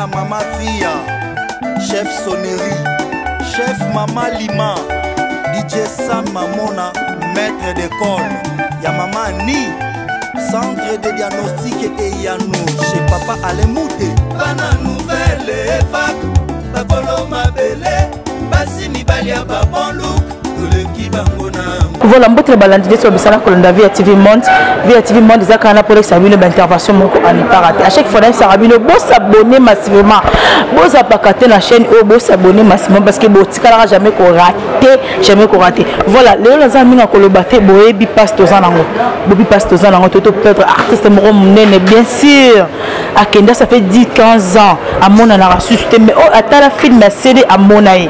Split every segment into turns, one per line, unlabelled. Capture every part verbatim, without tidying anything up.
na Mama Fia, chef sonnerie, chef Mama Lima, D J Sam Mamona, maître d'école, ya Mama Ni, centre de diagnostic et Yanou, chez Papa Alemouté. Bana nouvelle époque, Bakolo Mabele, Basi Mibalia Babonlouk, tout le Kibangona.
Voilà, je vais vous dire que je V I A T V Monde. V I A T V Monde, c'est un pour une intervention à ne pas rater. À chaque fois, ça va bien s'abonner massivement. Vous s'abonner la chaîne ou vous s'abonner massivement parce que vous ne jamais rater, jamais rater. Voilà, les gens qui ont collaboré, vous passe tous en anglais. Vous passe tous en anglais. Tout peut être artiste, bien sûr. À Kenda, ça fait dix à quinze ans. À mon an, on a ressuscité. Mais à la film, c'est à mon aïe.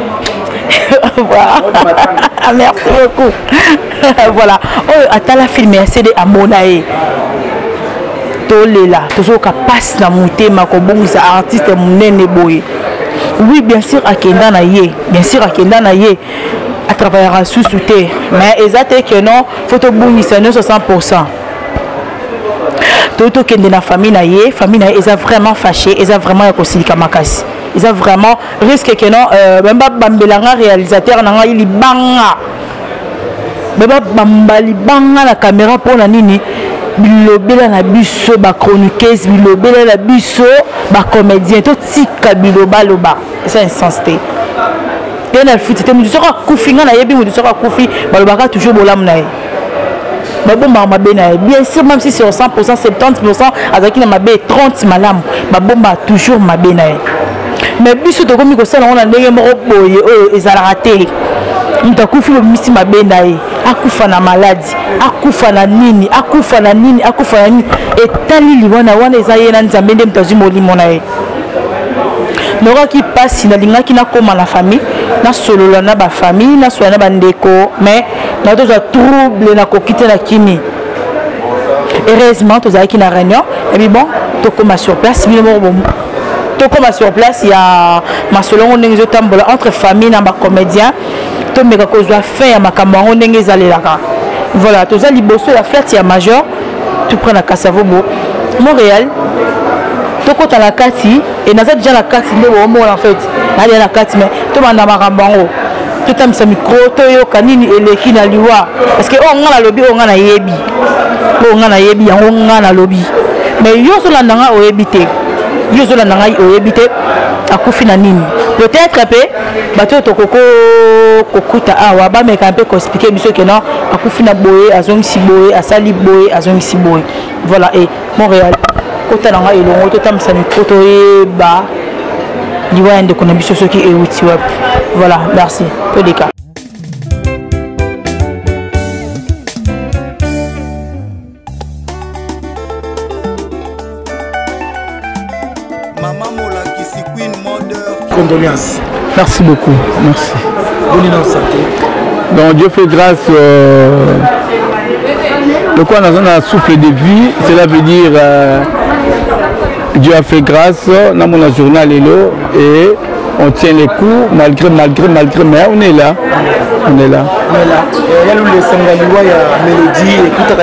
Voilà. Merci beaucoup. Voilà. Oh, attends la film C D à Monae. Tolé là, toujours qu'à passe na monter ma kobong sa artiste munene boy. Oui, bien sûr à Kenda na ye, bien sûr à Kenda na ye. À travers sous souté. Mais exactement que non, photo bouni c'est soixante pour cent. Tout au Kenda na famille na ye, famille na ye, ils ont vraiment fâché, ils ont vraiment réconcilié makasi. Ils ont vraiment risqué que non, même pas Bambelanga réalisateur n'a il banga. Même pas Bambali banga la caméra pour la nini. Bilobela na biso ba chroniqueuse, bilobela na biso ba comédien, tout tika biloba loba. C'est insensé. Et na fuite, tu me dis sera koufi nga na yebi mu sera koufi, balobaka toujours bolam na ye. Bon ma bien sûr même si c'est cent pour cent, soixante-dix pour cent avec na mabe trente malam, ba bomba toujours ma benaye. Mais biso to komi ko sala on a ndenge moko boye oyo ezala raté. Mutakufi bo misi mabenda ye. Akufa na maladie, akufa na nini, akufa na nini, akufa na nini. Et tali liwana wana ezaye na nzambe nde mutazi molimo na ye. Nora qui passe na linga qui na koma na famille, na solo na ba famille, na soana ba ndeko, mais na to za trouble na kokite na kimi. Heureusement to za ki na réunion, et puis bon, to koma sur place, bino mo tout comme sur place, il y a ma selon on est entre famille et comédien. Tout me cause doit faire ma caméra on est allé là. Voilà, tout ça liboso la flat il y a major, tu prends la Kassavobo, Montréal. Tout quand à la Kati et n'a déjà la Kati le moment en fait. Là il y a la Kati mais tout le monde a marambango. Tout le monde a micro, toyo kanini et les kina liwa. Parce que on a la lobby, on a la yebi, on a la yebi, on a la lobby. Mais yo sur la nanga au habité. Yozola nangai oyebite akufi na nini peut-être pe bato to koko kokuta awa ba meka pe ko expliquer biso que non akufi na boye azongi si boye asali boye azongi si boye voilà et Montréal kota nanga elongo to tamsa micro to e ba liwa ende kona biso soki e wuti web voilà merci peu de cas.
Condoléances.
Merci beaucoup, merci.
Bonne santé.
Donc Dieu fait grâce. Euh, le quoi dans un souffle de vie, cela veut dire euh, Dieu a fait grâce. Dans mon journal est là et on tient les coups malgré malgré malgré mais on est là. On est là.
On est là. Il y a le Sangaliwa, il y a Mélodie,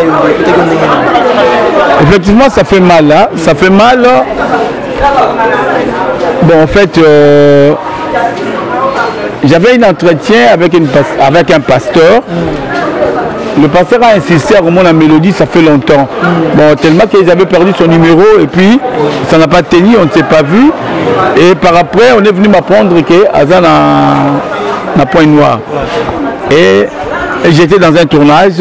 effectivement ça fait mal là, ça fait mal. Bon, en fait, euh, j'avais un entretien avec, une, avec un pasteur. Mm. Le pasteur a insisté à remonter la mélodie, ça fait longtemps. Mm. Bon, tellement qu'ils avaient perdu son numéro et puis ça n'a pas tenu, on ne s'est pas vu. Et par après, on est venu m'apprendre que Azan a point noir. Et, et j'étais dans un tournage.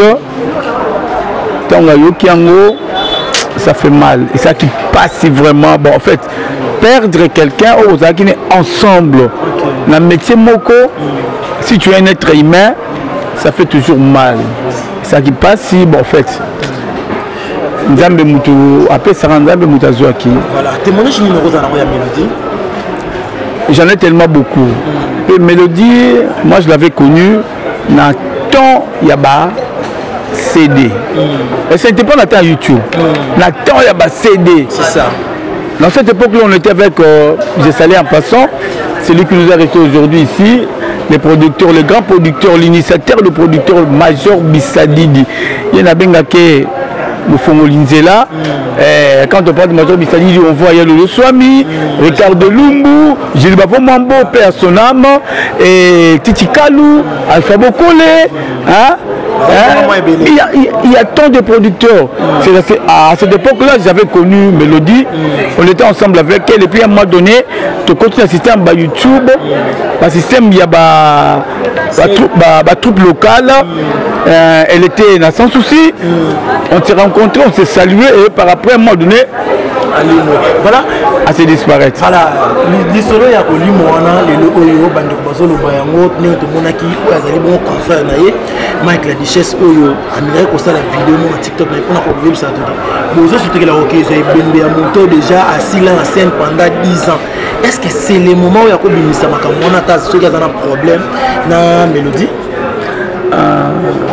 Ça fait mal. Et ça qui passe vraiment. Bon, en fait, perdre quelqu'un aux Akine ensemble. Dans le métier Moko, si tu es un être humain, ça fait toujours mal. Ça qui passe, si, bon, en fait. Nzambe Moutou, après ça rend Nzambe Moutazoaki. Voilà,
témoignage numéro dans la Mélodie.
J'en ai tellement beaucoup. Et Mélodie, moi je l'avais connue dans temps Yaba. C D. Mm. Et ce n'était pas la temps YouTube. Mm. La temps il y a bah C D.
C'est ça.
Dans cette époque-là, on était avec, euh, j'ai salé en passant, celui qui nous a resté aujourd'hui ici, les producteurs, le grand producteur, l'initiateur, le producteur Major Bissadidi. Il y en a bien qui Mofongo Linzela. Eh, quand on parle de Major Bissani, on voit Yalo Swami, mm. Ricardo Lumbu, Gilles Bavo Mambo, Père Sonam, et Titi Kalou, Alpha Bokole. Hein? Hein? Il, y a, il y a tant de producteurs. Mm. C'est, à cette époque-là, j'avais connu Mélodie. Mm. On était ensemble avec elle. Et puis à un moment donné, tu continues à assister à YouTube. Le système, il y a ba, ba, troupe, ba, ba, troupe locale. Mm. Euh, elle était là sans souci. Mm. On s'est rencontrés, on s'est salué. Et par après, à un moment donné,
voilà.
À se disparaître.
Voilà. L'histoire ya ko limona le oyo bande ko bazolo bayango ne to monaki ko azali bon confrère na ye Mike la Duchesse oyo amina ko sala vidéo mo TikTok na pona ko vivre ça tout. Bozo surtout que la OK c'est bende ya moto déjà assis là en scène pendant dix ans. Est-ce que c'est le moment où ya ko bimisa makamona ta so gaza na problème na Mélodie?
Euh,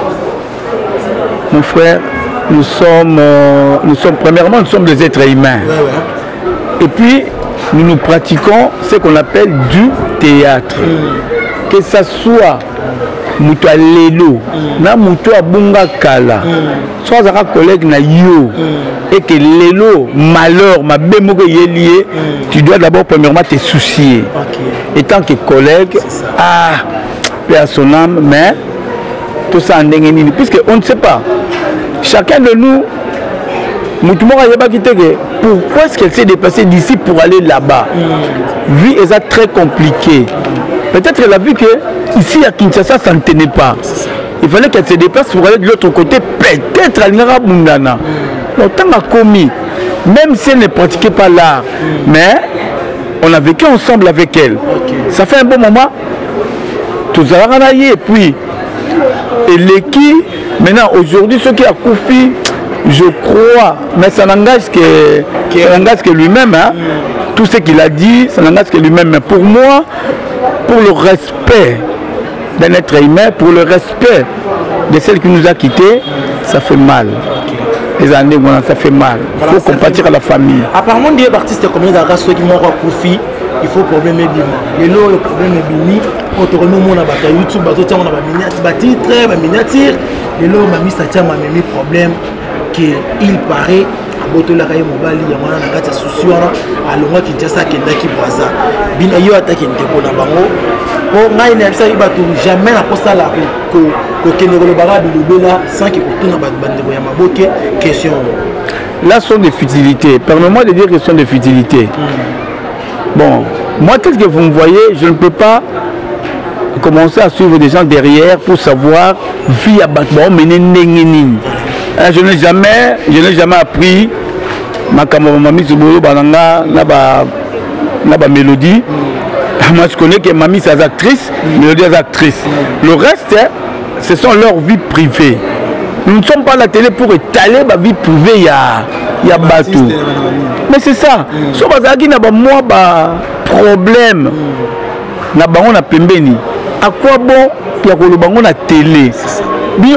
mon frère, nous sommes euh, nous sommes premièrement nous sommes des êtres humains. Ouais, ouais. Et puis nous nous pratiquons ce qu'on appelle du théâtre. Mm. Que ça soit Moutou Lelo, mm. na Moutou Abunga Kala, mm. soit un collègue na yo, mm. et que Lelo, malheur, ma bémouke y est lié, mm. tu dois d'abord premièrement te soucier. Okay. Et tant que collègue, ah, paix à son âme, mais tout ça en déguenini, puisque on ne sait pas. Chacun de nous, pourquoi est-ce qu'elle s'est déplacée d'ici pour aller là-bas? Mm. Vie est très compliquée. Peut-être qu'elle a vu que ici à Kinshasa, ça ne tenait pas. Il fallait qu'elle se déplace pour aller de l'autre côté. Peut-être à Nara Bundana. Mm. Donc, tant a commis, même si elle ne pratiquait pas l'art, mm. mais on a vécu ensemble avec elle. Okay. Ça fait un bon moment. Tout ça va et puis, et l'équipe, maintenant, aujourd'hui, ce qui a Koufi, je crois, mais ça n'engage que, que, que lui-même. Hein. Mm. Tout ce qu'il a dit, ça n'engage que lui-même. Mais pour moi, pour le respect d'un être humain, pour le respect de celle qui nous a quittés, ça fait mal. Okay. Les années, ça fait mal. Il voilà, faut compatir à la famille.
Apparemment, des artistes comme les artistes qui m'ont Koufi, il faut problème bima. Les lots, le problème est bini. Autrement, on a battu YouTube, on a battu titre, miniature. Les lots, on a mis ça, on a mis problème qu'il paraît. Botola kaye mobali ya mwana na kati ya susiwana alonga Kinshasa kendaki Brazza bina yo ataki ndeko na bango po ngai na bisa ibatu jamais na posa la ko ko kenero le barabi lobela sans que kotuna bandeko ya maboke question
là sont des futilités. Permets-moi de dire que ce sont des futilités. Mm. Bon, moi tel que vous me voyez, je ne peux pas commencer à suivre des gens derrière pour savoir via battement mener nengeni. Je n'ai jamais, je n'ai jamais appris ma mamie Zubolo Bananga na ba na ba Mélodie. Moi je connais que mamie c'est actrice, Mélodie est actrice. Le reste, ce sont leurs vies privées. Nous ne sommes pas à la télé pour étaler ma vie privée. Il y a, il y a bateau. Mais c'est ça. Si on a ba moi ba problème, na bango na pembeni. À quoi bon il y a ko bango na télé? Il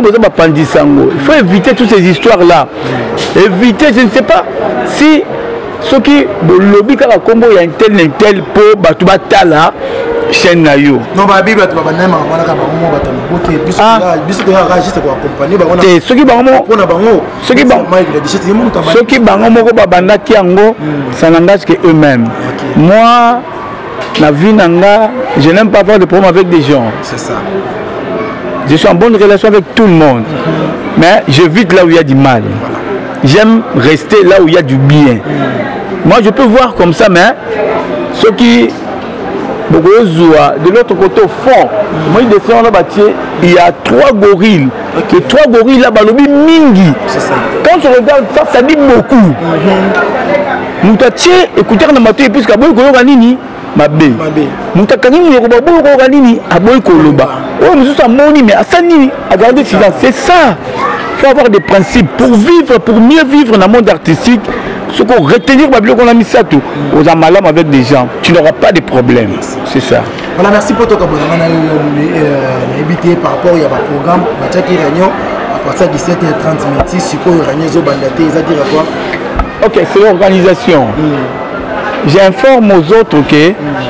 faut éviter toutes ces histoires-là. Éviter, je ne sais pas si ceux qui lobby quand la combo il y a un tel un tel pour battre là chaîne na yo.
Non ba bible tu vas nema wana ka bango batama. OK, biso biso ko réagir pour accompagner ba wana.
Ceux qui bango
pona bango.
Ceux qui bango Ceux qui bango moko ba bandaki yango ça n'engage que eux-mêmes. Moi la vie nanga, je n'aime pas avoir de problème avec des gens.
C'est ça.
Je suis en bonne relation avec tout le monde, mm-hmm. mais j'évite là où il y a du mal. Voilà. J'aime rester là où il y a du bien. Mm-hmm. Moi, je peux voir comme ça, mais ceux qui... De l'autre côté, au fond, mm-hmm. moi, je descends là-bas, il y a trois gorilles. Okay. Les trois gorilles là-bas, le mingi. Quand je regarde ça, ça dit beaucoup. Nous t'attire, écoutez, on a maté, puisqu'à bout de nini. Mabé. Moutakani ni ko babo ko nini aboy ko loba. Oh nous sommes moni mais asani à garder silence. C'est ça. Il faut avoir des principes pour vivre, pour mieux vivre dans le monde artistique. Ce qu'on retenir babilo qu'on a mis ça tout aux amalam avec des gens, tu n'auras pas de problème. C'est ça.
Voilà, merci pour ton abonnement. On a invité par rapport à un programme, Mathiaki réunion à partir de dix-sept heures trente minutes. Si quoi réunion zo bandaté, ils a dit quoi?
OK, c'est l'organisation. Mm. J'informe aux autres que mm.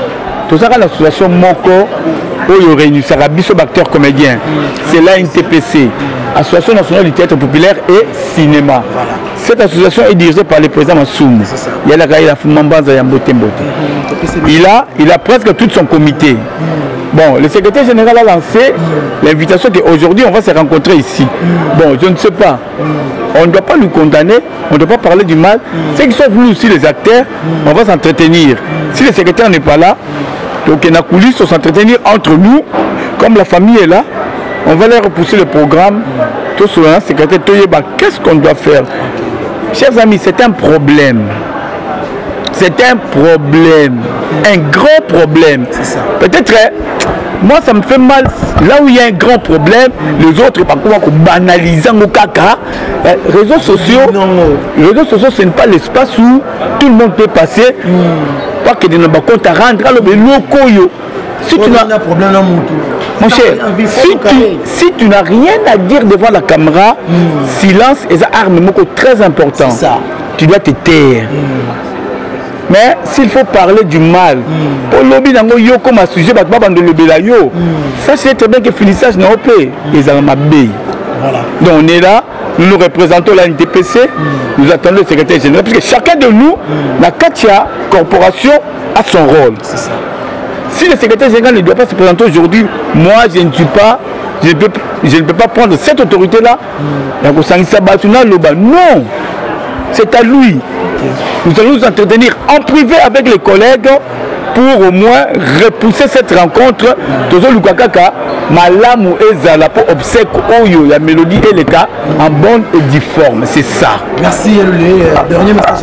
tout ça l'association Moko où réunissera biso acteurs comédiens. C'est l'A N T P C, Association nationale du théâtre populaire et cinéma. Cette association est dirigée par le président Massoum. Il y a la Gaïla Fumambanza Yambote Mbote. Il a, il a presque tout son comité. Bon, le secrétaire général a lancé l'invitation qu'aujourd'hui on va se rencontrer ici. Bon, je ne sais pas. On ne doit pas nous condamner, on ne doit pas parler du mal. Ceux qui sont venus aussi, les acteurs, on va s'entretenir. Si le secrétaire n'est pas là, donc il y a coulisses, on s'entretenir entre nous, comme la famille est là, on va leur repousser le programme. Tout cela, secrétaire Toyeba, qu'est-ce qu'on doit faire? Chers amis, c'est un problème. C'est un problème. Un grand problème. Peut-être, moi ça me fait mal. Là où il y a un grand problème, les autres, par contre, banalisent au caca. Les réseaux sociaux, les réseaux sociaux, ce n'est pas l'espace où tout le monde peut passer. Pas que de nos comptes à rendre. Si tu n'as problème dans mon mon cher, si tu, si tu n'as rien à dire devant la caméra, mm. silence est un arme très important. Ça. Tu dois te taire. Mm. Mais s'il faut parler du mal, pour lobby dans yo comme un sujet, bah de lobby là yo. Ça c'est très bien que finissage n'a pas ils ont ma baie. Donc on est là, nous nous représentons la N T P C, mm. nous attendons le secrétaire général, parce que chacun de nous, mm. la Katia corporation a son rôle. C'est ça. Si le secrétaire général ne doit pas se présenter aujourd'hui, moi je ne suis pas, je ne peux, je ne peux pas prendre cette autorité-là. Non, c'est à lui. Nous allons nous entretenir en privé avec les collègues pour au moins repousser cette rencontre. Toujours Lukakaka, Malamu Ezala pour obsèque Oyo, la mélodie et l'état en bonne et due forme. C'est ça. Merci. Le dernier message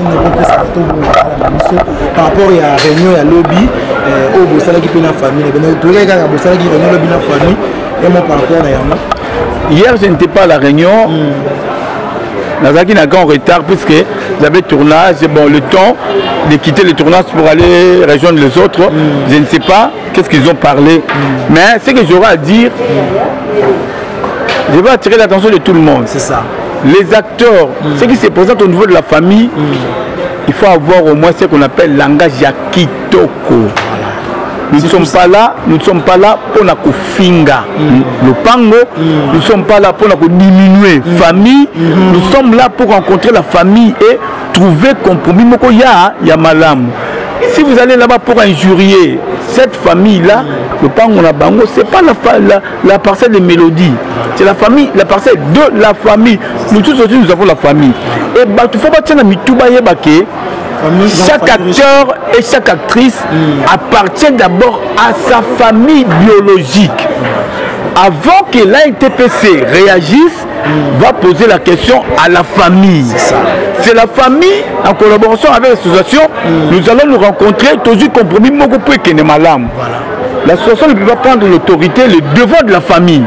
par rapport à la réunion à lobby, au Bossala qui peut la famille, tous les gars à Bossala qui réunit lobby la famille, et moi par rapport à Yama. Hier, je n'étais pas à la réunion. Nazaki n'a qu'un retard puisque j'avais tournage, bon le temps de quitter le tournage pour aller rejoindre les autres, mm. je ne sais pas qu'est-ce qu'ils ont parlé, mm. mais ce que j'aurai à dire, mm. je vais attirer l'attention de tout le monde. C'est ça. Les acteurs, mm. ceux qui se présentent au niveau de la famille, mm. il faut avoir au moins ce qu'on appelle langage ya kitoko. Nous ne sommes pas là, nous ne sommes pas là pour la finga mm. le pango, mm. nous ne sommes pas là pour la diminuer mm. famille, mm. nous sommes là pour rencontrer la famille et trouver compromis. Il y a malam. Si vous allez là-bas pour injurier cette famille-là, mm. le pango la bango, c'est pas la, la, la parcelle de mélodie, c'est la famille, la parcelle de la famille. Nous tous aussi nous avons la famille. Et bah tu faut pas tiens mituba yebake. Chaque acteur et chaque actrice mm. appartient d'abord à sa famille biologique. Avant que l'A N T P C réagisse, mm. va poser la question à la famille. C'est la famille, en collaboration avec l'association, mm. nous allons nous rencontrer, toujours compromis, pour que nous malam. L'association ne peut pas prendre l'autorité, le devoir de la famille.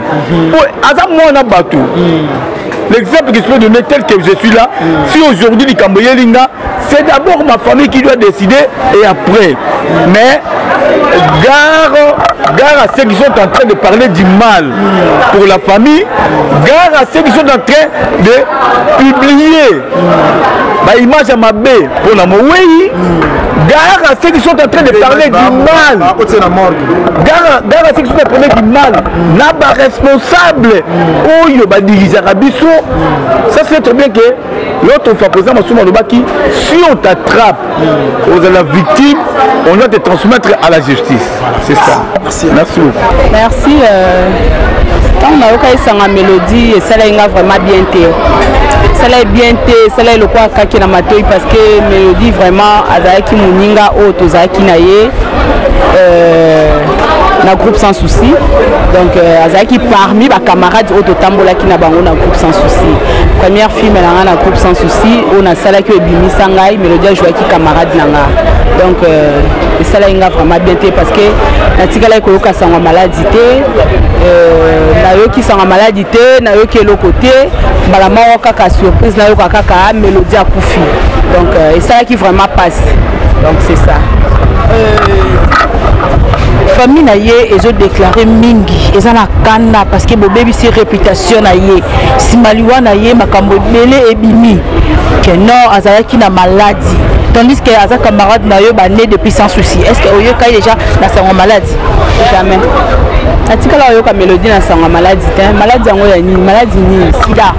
L'exemple que je peux donner tel que je suis là, mm. si aujourd'hui les Camboyens Linga, c'est d'abord ma famille qui doit décider et après. Mm. Mais gare, gare à ceux qui sont en train de parler du mal mm. pour la famille, gare à ceux qui sont en train de publier mm. bah, image à ma baie pour la Mouéi. Gare à ceux qui sont en train de parler du mal. Gare, gare à ceux qui sont en train de parler du mal. N'a pas responsable. Oh, il va diriger Rabisso. Ça, c'est très bien que l'autre fois, président Massouma Lobaki, si on t'attrape aux la victime, on doit te transmettre à la justice. C'est ça. Merci. Merci.
Merci. Quand on a eu une mélodie, ça a vraiment bien été. Ça l'a bien été, ça l'a le quoi kaki na matoi parce que mélodie vraiment azaki muninga o tozaki na ye euh na groupe sans souci. Donc euh, azaki parmi ba camarades au totambola qui na bango na groupe sans souci. Première film na na groupe sans souci, on a sala ki ebimi sangai mélodie jouer qui camarade nanga. Donc euh, ça l'a vraiment bien été parce que na tikala ko yoka sangwa maladie té euh na yo ki sangwa maladie té na yo ki le côté balama kaka surprise na yo kaka mélodie à koufi. Donc euh, et ça qui vraiment passe. Donc c'est ça. Euh, famille na ye ils ont déclaré mingi ils ont la kanda parce que bobebi c'est réputation na ye simaliwa na ye makambo belé ebimi que non azalaki na maladie tandis que aza camarade na yo né depuis sans souci. Est-ce que oyoka déjà na sango maladie? Jamais. Atikala oyoka mélodie na sango maladie te. Maladie yango ya nini? Maladie nini? Sida.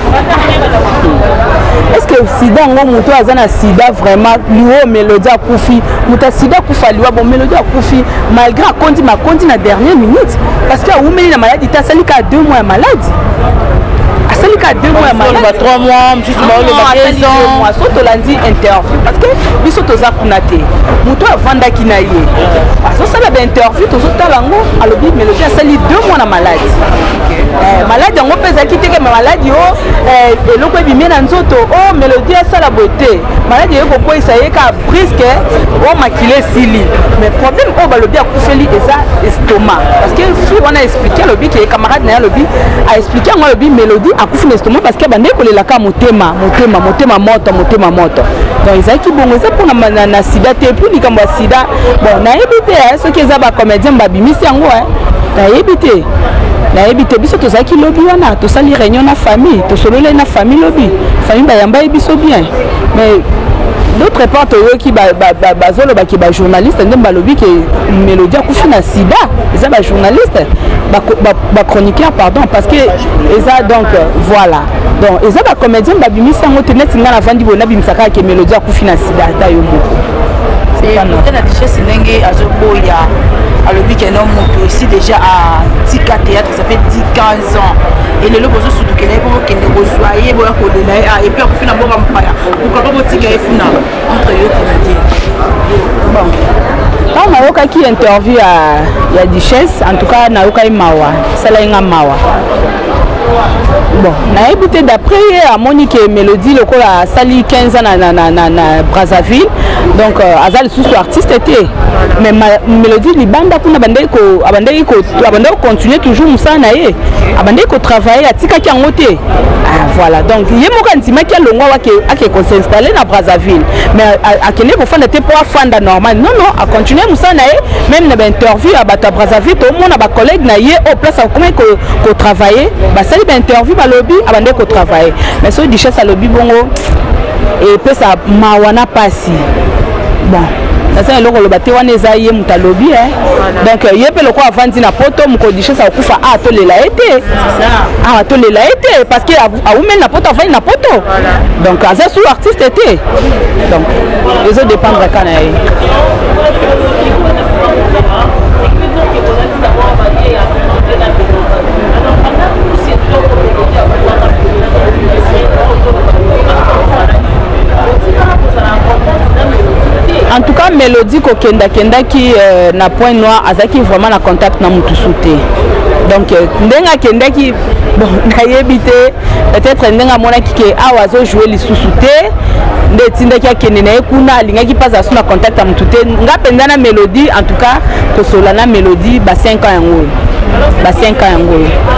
Est-ce que sida ngo muto aza na sida vraiment liwo mélodie a kufi muta sida kufa liwa bon mélodie a kufi malgré a kondi ma kondi na dernière minute parce que a umeli na maladie ta sali ka deux mois ya maladie. Asali ka deux mois ya maladie. trois mois juste ba le deux mois so to landi interview parce que biso toza kunate muto avanda kina ye. So sala ba interview to so talango alobi mélodie asali deux mois na maladie. Eh maladie ngo pesa kiteke maladie o eh eloko ebimé na nzoto o mélodie asala beauté. Maladie yeko ko isaye ka brisque o makile sili. Mais problème o balobi akufeli eza estomac parce que si on a expliqué lobi que camarade na lobi a expliqué ngo lobi mélodie akufi l'estomac parce que bande ko lelaka motema motema motema moto motema moto. Donc ezaki bongo eza pour na na sida te puis likambo sida bon na ebité ce que eza ba comédien ba bimisi yango hein. Na ebité na ebité biso tozaki lobi wana to sali réunion na famille to solole na famille lobi famille ba yamba biso bien mais d'autres portes qui ba ba bazolo ba ki ba journaliste ndem ba lobi que mélodie akufi na sida eza ba journaliste ba ba chroniqueur pardon parce que eza donc voilà donc eza ba comédien ba bimisa ngote net ngana vandi bona bimisaka ke mélodie akufi na sida ta yo moko c'est pas non na richesse ndenge azoboya alobi que non moto ici déjà à tika théâtre ça fait dix quinze ans et le lobo surtout que pour que ne reçoyer boya ko de là et puis akufi na boka mpaya pourquoi pas tika efuna entre yo comédien bon quand on a eu qui interview à la duchesse en tout cas na yoka mawa sala nga mawa bon na écouté d'après à Monique Mélodie le la sali quinze ans na na na na Brazzaville donc azal sous artiste était mais Mélodie libanda kuna bande ko abande ko abande continuer toujours musa na ye abande ko travailler atika ki ngote ah voilà donc ye moka ntima ki longo wa ke ake ko s'installer na Brazzaville mais akene ko fanda te pour fanda normal non non a continuer musa na ye même na interview à bata Brazzaville to mona ba collègue na ye au place comment ko ko travailler ba sali ba interview ba lobby abande ko travailler mais so duchesse a lobby bongo et peut ça mawana passi bon ça eloko loba te wana eza ye muta lobby hein donc ye pe loko avandi na poto muko duchesse akufa a to lela été ah to lela été parce que a umen na poto avandi na poto donc aza sous artiste était donc les autres dépendre kana ye en tout cas Mélodie ko kenda kenda qui euh, na point noir azaki vraiment na contact na mutu souté donc euh, ndenga kenda qui bon na yebité peut-être ndenga mona ki ke awazo jouer li souté nde tinda ki akende na ekuna linga ki paza suna contact na mutu té nga penda na Mélodie en tout cas ko sola na Mélodie ba cinq ans yango ba cinq ans yango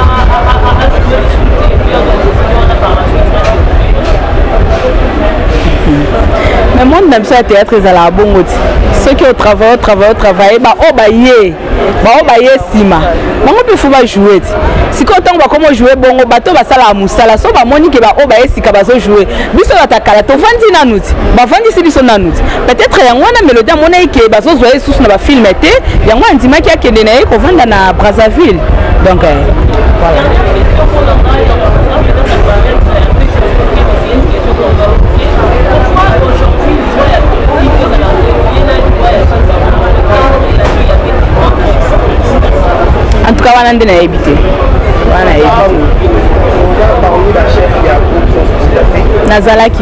mais moi même ça théâtre ils à la bongo ceux qui au travail travail travail bah oh bah yé bah oh bah yé sima bah on peut faut pas jouer si quand on va comment jouer bongo bateau bah ça la musala so bah monique bah oh bah yé si kabazo jouer biso la kala to vandi na nuti bah vandi si biso na nuti peut-être yango na mélodie mona ke bah so jouer sous na ba film été yango ndima ki akende na ye ko vanda na Brazzaville donc euh, voilà. En tout cas, on a un habité. On a habité. Nazalaki.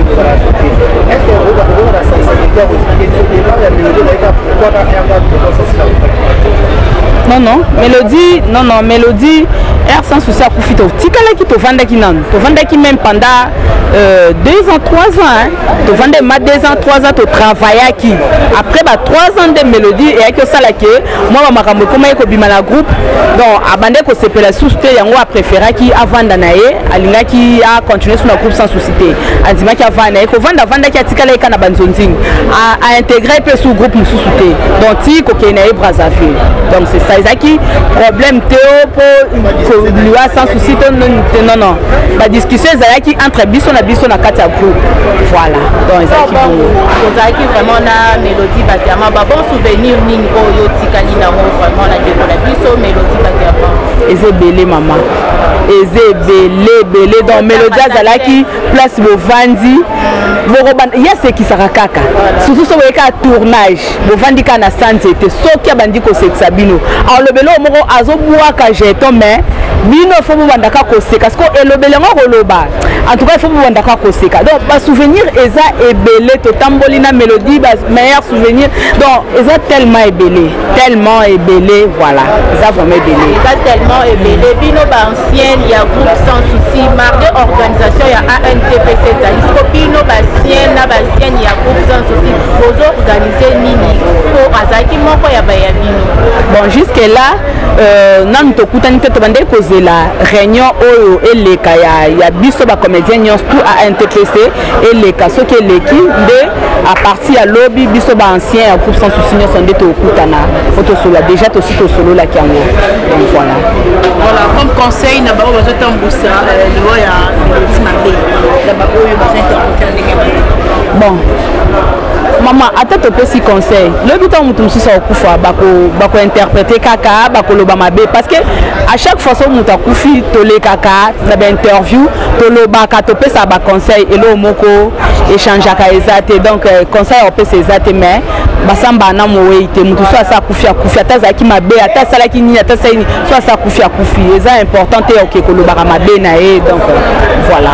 Non, non, Mélodie, non, non, Mélodie, air sans souci à Koufito. Tikala qui te vendait qui non, te vendait qui même pendant euh, deux ans, trois ans, hein. Te vendait ma deux ans, trois ans, te travaillais qui. Après, bah, trois ans de Mélodie et avec ça là que moi, ma maman, comment est-ce que la groupe, donc, abandonné que c'est la sous-té, yango a préféré qui avant d'anaïe, alinga qui a continué sur la groupe sans souci. Anzima qui a vendu, que vendre, vendre qui a tikala qui a banzonzing, a intégré peu sous groupe sous-té. Donc, ti, coquinaï Brazzaville. Donc, c'est ça. ezaki problème te pour koluwa sans souci to non non ba discussion ezalaki entre biso na biso na kati ya groupe voilà donc ezalaki bongo
ozalaki vraiment na Mélodie Batiama ba bon souvenir nini oyo tikali nango vraiment na ndeko na biso Mélodie Batiama
ezebele mama ezebele bele donc Mélodie azalaki place bovandi borobanda yesekisaka kaka surtout so boyeka tournage bovandi ka na sanzete soki abandi kosekisa bino alobelo moko azobwaka jeton mais bino fo bobandaka koseka siko elobele ngo koloba en tout cas il faut bobandaka koseka donc ba souvenir eza ebele totamboli na Mélodie ba meilleur souvenir donc eza tellement ebele tellement ebele voilà eza vraiment ebele
eza tellement ebele bino ba ancien ya groupe sans souci marqué organisation ya A N T P C Jalisco bino ba ancien na ba ancien ya groupe sans souci bozo organiser nini pour azaki moko ya ba ya bino
bon jusque là euh nan to kutani te to bande kozela réunion oyo eleka ya ya biso ba comédien nyons tout à N T P C eleka soki eleki nde à partir ya lobby biso ba ancien ya groupe sans souci nyons nde to kutana photo solo déjà to sito solo la kiango donc voilà
voilà comme conseil na ba oyo tambusa le ya Mélodie Mabe na ba oyo ba interpréter
bon maman ata topesi conseil lobi ntango moto mosusu akufa bakointerprete kaka bakoloba mabe parce que à chaque fois so moto akufi tolekaka na bainterview tolobaka topesa baconseil eloo moko échangeaka eza te donc conseil opesa eza te mais basamba na mowei te moto so asa akufi akufi ata azalaki mabe ata asalaki nini ata asali nini so asa akufi akufi eza important te oke kolobaka mabe na ye donc voilà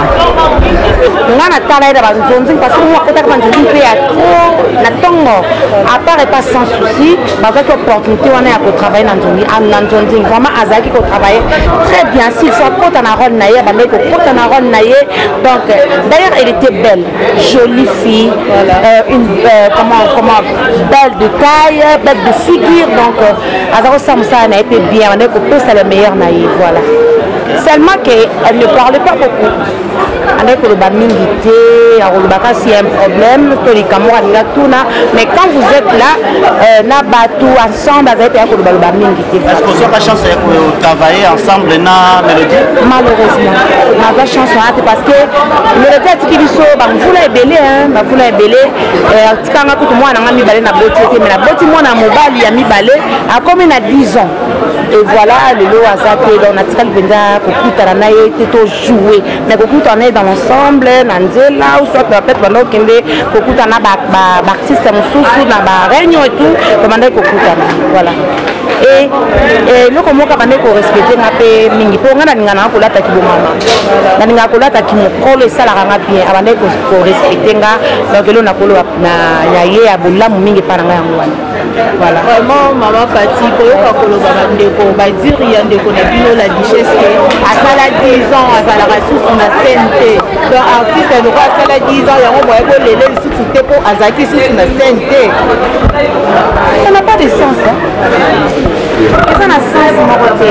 nga natala ye na banzonzi parce que moi akotaka banzonzi mpe ya trop na ntongo à part et pas sans souci bazaki opportunité wana ya kotravaille na nzonzi na nzonzi vraiment azalaki kotravaille très bien s'il faut akota na rôle na ye abandaki kokota na rôle na ye donc d'ailleurs elle était belle jolie fille euh, une euh, comment comment belle de taille belle de figure donc azalaki kosala mosala na ye mpe bien abandaki kopesa le meilleur na ye voilà seulement qu'elle ne parlait pas beaucoup avec le mingi te akolobaka s'il y a un problème tolika moko alinga tuna mais quand vous êtes là euh, na bato ensemble azali te ya koloba mingi te
est-ce que ozwaka chance ya kotravailler ensemble na Mélodie
malheureusement naza chance wana te parce que Mélodie atiki biso bamvula ebele bamvula ebele atikanga kutu mwana nanga mibale na boti ete mais naboti mwana mobali ya mibale akomi na dix ans et voilà lelo aza te donc natikali mpenza kokutana na ye tetojouer mais kokutana ye dans l'ensemble na nzela ou soit peut-être banda okende kokutana baartiste mosusu na baréunion et tout banda kokutana voilà et eloko moko abandaki korespecte nga mpe mingi mpo nga nalinga nanga kolataki bomama nalingaka kolataki mokolo esalaka nga bien abandaki korespecte nga donc elo nakoloba na ye ya bolamu mingi epa na nga yango wana voilà
vraiment maman Pati koyoka koloba bandeko badiri ya ndeko na bino la duchesse ke asala dix ans azalaka susu na scène te donc artiste loko asala dix ans yango boye kolele lisusu te mpo azalaki susu na scène te
ça n'a pas de sens eza na sens moko te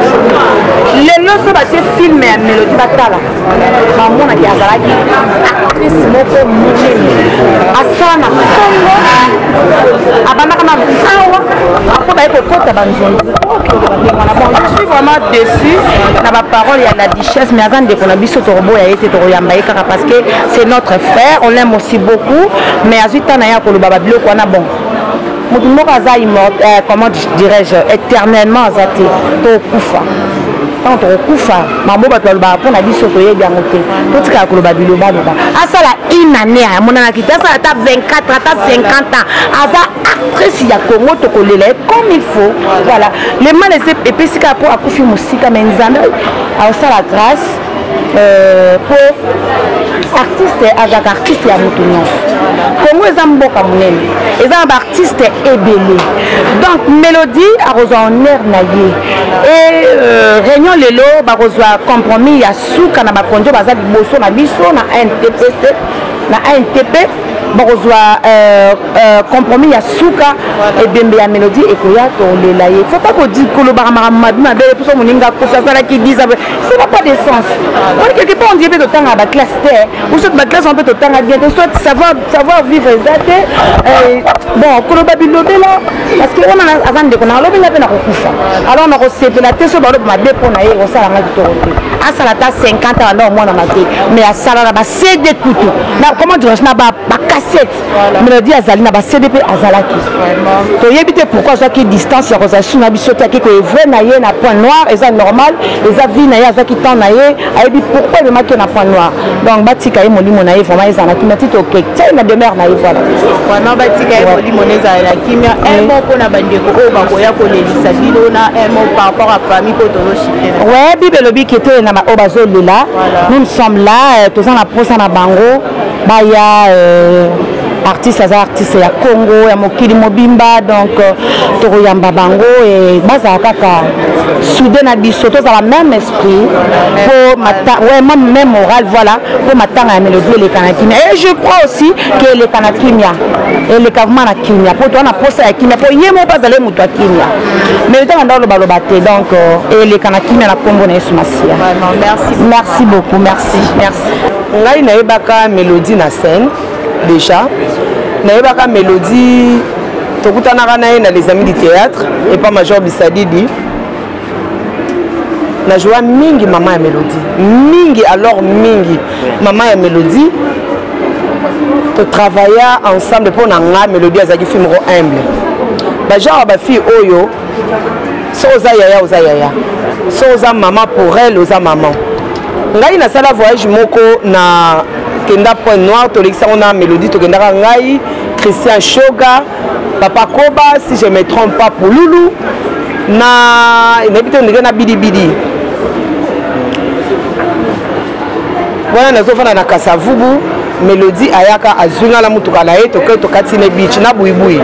lelo so batie filme ya Mélodie batala bamonaki azalaki actrice moko monene asala na kongo abandaka na awa apo baye kokota banzonzi bon je suis vraiment déçu na baparole ya la duchesse mais aza ndeko na biso toroboya ye te toroyamba ye kaka parce que c'est notre frère on l'aime aussi beaucoup mais azwi tana ye akoloba babiloko wana bon motu moko aza immortel comment dirais-je éternellement aza te tokufa ntango tokokufa mambo bato balobaka mpo na biso toyebi yango te totikala koloba biloba loba asala une année amonanaki te asala ata vingt-quatre ata cinquante ans aza actrice ya Congo tokolela ye comme il faut voilà le mal epesi kaka mpo akufi mosika mais nzambe akosala grâce mpo artiste azalaka artiste ya moto nyonso Congo eza mboka monene eza na baartiste ebele donc Mélodie akozwa honneur na ye et réunion lelo bakozwa compromis ya suka na bakonjo baza liboso na biso na N T P C na A N T P bokozwa compromis ya suka ebembe ya mélodie ekoya tolela ye faut pas kodi kolobaka makambo mabi mabe poso moninga kofi asalaki dix ça n'a pas de sens on quelque part on dit mpe totanga baklasse te ou soit baklasse on peut totanga bien te soit savoir savoir vivre eza te bon koloba bilobela parce que wana aza ndeko na alobi nga mpe na kokufa alors na kosepela te so baloba mabe mpo na ye kosalanga kitoko te asala ta cinquante ans anda omwananga te mais asala na bacd kutu na comment dirais-je na bacassette mélodie azali na bacd mpe azalaki toyebi te pourquoi azwaki distance ya kozala su na biso te akeki evre na ye na point noir eza normal eza vie na ye azwaki temps na ye ayebi pourquoi ememaki na point noir donc batika ye molimo na ye vraiment ezala na kimia ti tokeki tia na demeure na ye voilà
vraiment batika ye molimo na ezala na kimia un mot mpona bandeko oyo bakoya kolelisa bino na un mot par rapport à famille mpo tozoshite
ouais bible elobi ke toyena oyo bazolela nous nous sommes là toza na posa na bango baya artiste aza artiste ya Congo ya mokili mobimba donc tokoyamba bango et bazala kaka soudé na biso tozala même esprit pour ouais même moral voilà pour matanga ya mélodie eleka na kimia et je crois aussi que eleka na kimia eleka vraiment na kimia po toana posa ya kimia po ye moko azala moto ya kimia mais tanga ndalo baloba te donc eleka na kimia na kombo na Yesu Masia.
Merci
merci beaucoup merci merci
ngai nayebaka mélodie na scène déjà nayebaka mélodie tokutanaka na ye na les amis du théâtre et pas Major Bisadidi na joie mingi mama ya mélodie mingi alors mingi mama ya mélodie totravailla ensemble mpo na nga mélodie azalaki fille moko humble bagenre bafille oyo so oza yaya oza yaya so oza mama pour elle oza maman ngai nasala voyage moko na kenda point noir tolekisako na mélodie tokendaka ngai Christian Shoga Papa Koba si je me trompe pas pour Loulou na nayebi te ndenge na bidibidi wana nazofanda na Kasavubu mélodie ayaka azwingala mutuka na ye toke tokati ne beach na buibui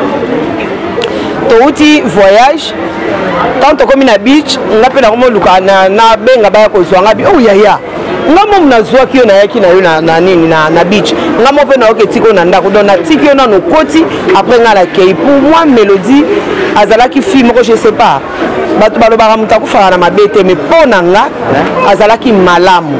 touti voyage quand tokomi na beach nga mpe nakomoluka na benga baya kozwanga bi oh yaya nga mo munazwaki yo nayaki na yo na nini na beach nga mo mpe nayoki etiki oyo na ndako donc natiki yo nano koti après nga nakei pour moi mélodie azalaki fille moko je sais pas bato balobaka moto akufaka na mabe te mais mpo na nga azalaki malamu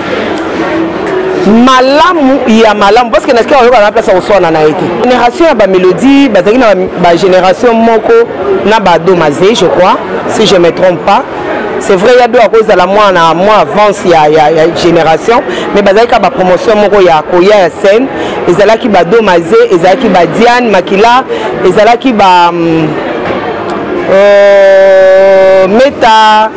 malamu ya malamu parce que nasika oyoka na place koswana na ye te génération ya bamélodie bazalaki na bagénération moko na badomaze je crois si je me trompe pas c'est vrai ya do à cause de la moi na moi avance ya ya ya génération mais bazalaki ka ba promotion moko ya koya ya scène ezalaki badomaze ezalaki ba Diane Makila ezalaki ba euh meta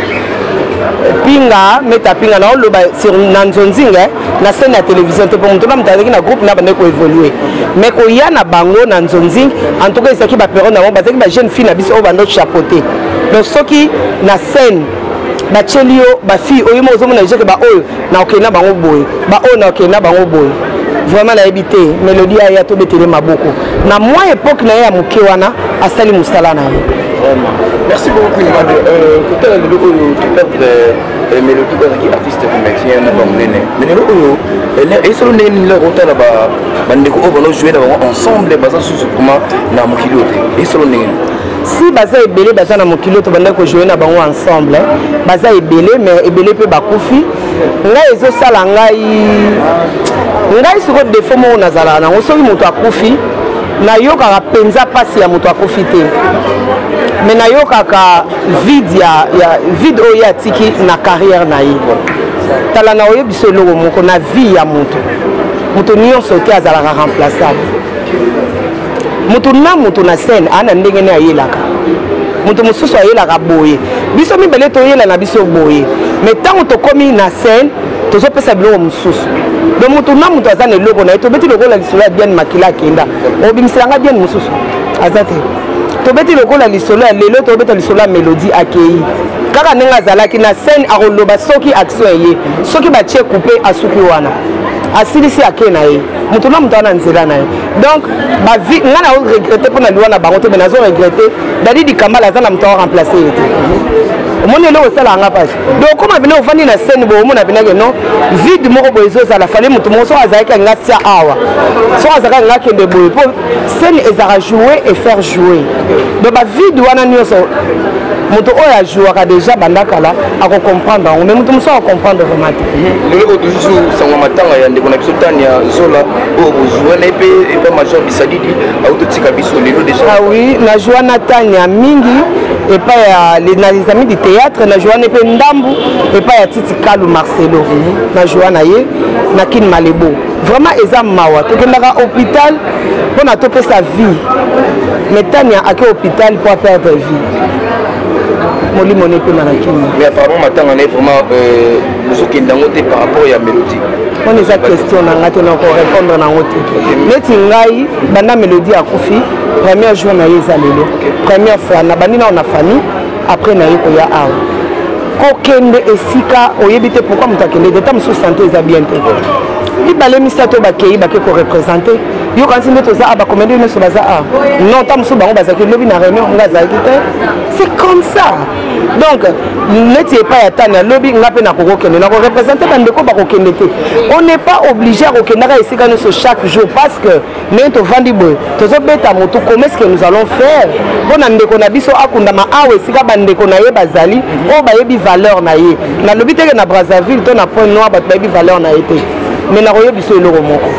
pinga meta pinga na oloba sur nanzonzinga na scène ya télévision te pour mutuna mutazaki na groupe na bande ko évoluer mais ko ya na bango na nzonzing en tout cas ezaki ba période na bazaki ba jeune fille na biso o bando chapeauté donc soki na scène ba chelio ba fille oyo mo zomona jeke ba oyo na okena bango boy ba oyo na okena bango boy vraiment na ebité mélodie ya to betele maboko na moi époque na ya moke wana asali musala na ye.
Merci beaucoup. Euh, côté de l'eau, tu perds les mélodies qui artistes comédiens, nous sommes nés. Mais l'eau, et sur le nez, nous avons été là-bas, nous avons joué ensemble, basé sur ce comment nous avons kilo. Et sur le nez.
Si baza ebele baza na mokilo to banda ko jouer na bango ensemble baza ebele mais ebele pe bakufi ngai ezo sala ngai ngai siko défaut mo nazala na soki moto akufi na yoka penza pasi ya moto akufi te mais na yoka ka vide ya ya vide oyo atiki na carrière na ye tala na oyo biso logo moko na vie ya moto moto nyonso te azalaka remplaçable moto na moto na scène ana ndenge ne ayelaka moto mosusu ayelaka boye biso mibele toyela na biso boye mais ntango tokomi na scène tozopesa biloko mosusu donc moto na moto aza na eloko na ye tobeti lokola lisolo ya Diane Makila akenda obimiselanga Diane mosusu aza te tobeti lokola lisolo ya lelo tobeta lisolo ya mélodie akei kaka ndenge azalaki na scène akoloba soki action eye soki batie coupe asuki wana asilisi ake na ye moto na moto wana nzela na ye donc bavi nga na regrette mpo na liwa na bango te me nazo regrette dadi dikambala aza na moto aoremplace ye te omoni eloko esalanga mpasi donc koma bino ofandi na scène boye omona binake non vide moko boye ezozala fale moto moko soki azalaki anga tia awa soki azalaki anga akende boye mpo scène ezalaka jouer et faire jouer donc bavide wana nyonso moto oyo ajouaka déjà banda kala akocomprendre yango mais moto mosusu akocomprendre vraiment te
lelo toujours sango matanga ya ndeko na biso tani ya zola oyo bojoue na ye mpe epa major bisadidi autotika biso lelo déjà
ah oui na joue na tani ya mingi epai ya les amis du théâtre na joue na mpe ndambu epai ya titi kalu marcelo na joue na ye na kin malebo vraiment eza mawa tokendaka hôpital mpona topesa vie mais tani ake hôpital mpo aperdre vie molimo ne pe manakini
mais apparemment matanga na vraiment euh bozokenda ngo te par rapport ya mélodie
on eza question na ngate na ko répondre na ngote neti ngai banda mélodie akufi premier jour na yeza lelo première fois na bandi na famille après na yiko ya awa kokende esika oyebi te pourquoi mutakende de tam so santé eza bien te ibale misato bakei bake ko représenter yo quand c'est notre ça ba commande ne so baza a non tam so bango baza ke lobi na réunion ngaza kite c'est comme ça donc neti pas ya tana lobi ngape na koko kende na ko représenter bande ko ba ko kende te on n'est pas obligé à kokenda ka esika no so chaque jour parce que nento vandi boy tozo beta moto comment est-ce que nous allons faire bona ndeko na biso akunda ma awe esika bande ko na ye bazali o ba yebi valeur na ye na lobi te na Brazzaville to na point noir ba yebi valeur na ye te mais na royo biso eloko moko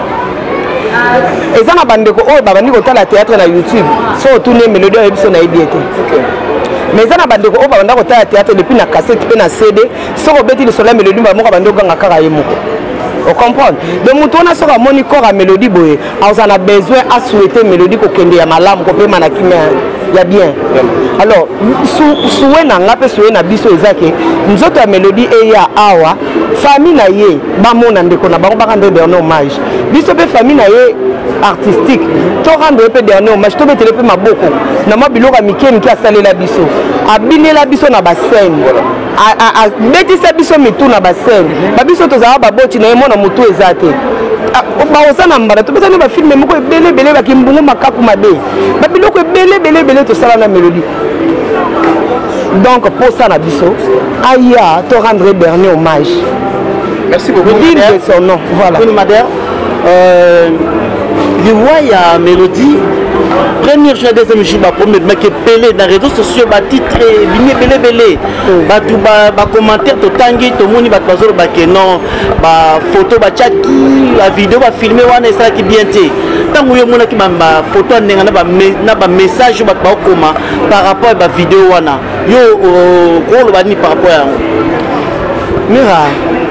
eza na bandeko oyo babandi kotala théâtre na YouTube so otune mélodie oyo biso na yebi ete mais eza na bandeko oyo babanda kotala théâtre depuis na cassette mpe na C D soko obeti lisolo ya mélodie bamoko bandi oganga kaka ye moko o comprendre donc moto wana soki amoni corps ya mélodie boye aza na besoin asouhaiter mélodie kokende ya malamu kopema na kimia ya bien alors souhait na nga mpe souhait na biso eza ke nzoto ya mélodie eya awa famille na ye bamona ndeko na bango bakande dernier hommage biso mpe famille na ye artistique to rendre mpe dernier hommage tobetele mpe maboko na mwa biloko ya mike mike asalela biso abinela biso na bascène abetisa biso mitu na bascène babiso tozala baboti na ye mwana motu eza te baoza na mbala topesani bafilme moko ebele ebele bakimbungu makaku mabe babiloko ebele ebele ebele tosala na mélodie donc pour ça na biso aya to rendre dernier hommage
merci beaucoup
digne de son nom voilà
Madère euh le roi ya mélodie première chose deuxième jour ba premier mais que pelé dans réseaux sociaux ba titre bini belé belé ba tout ba ba commentaire to tangi to moni ba bazolo ba que non ba photo ba chat qui la vidéo ba filmer wana ça qui bien té tango yo mona ki ba photo ndenga na ba na ba message ba ba koma par rapport ba vidéo wana yo ko ba ni par rapport ya
mira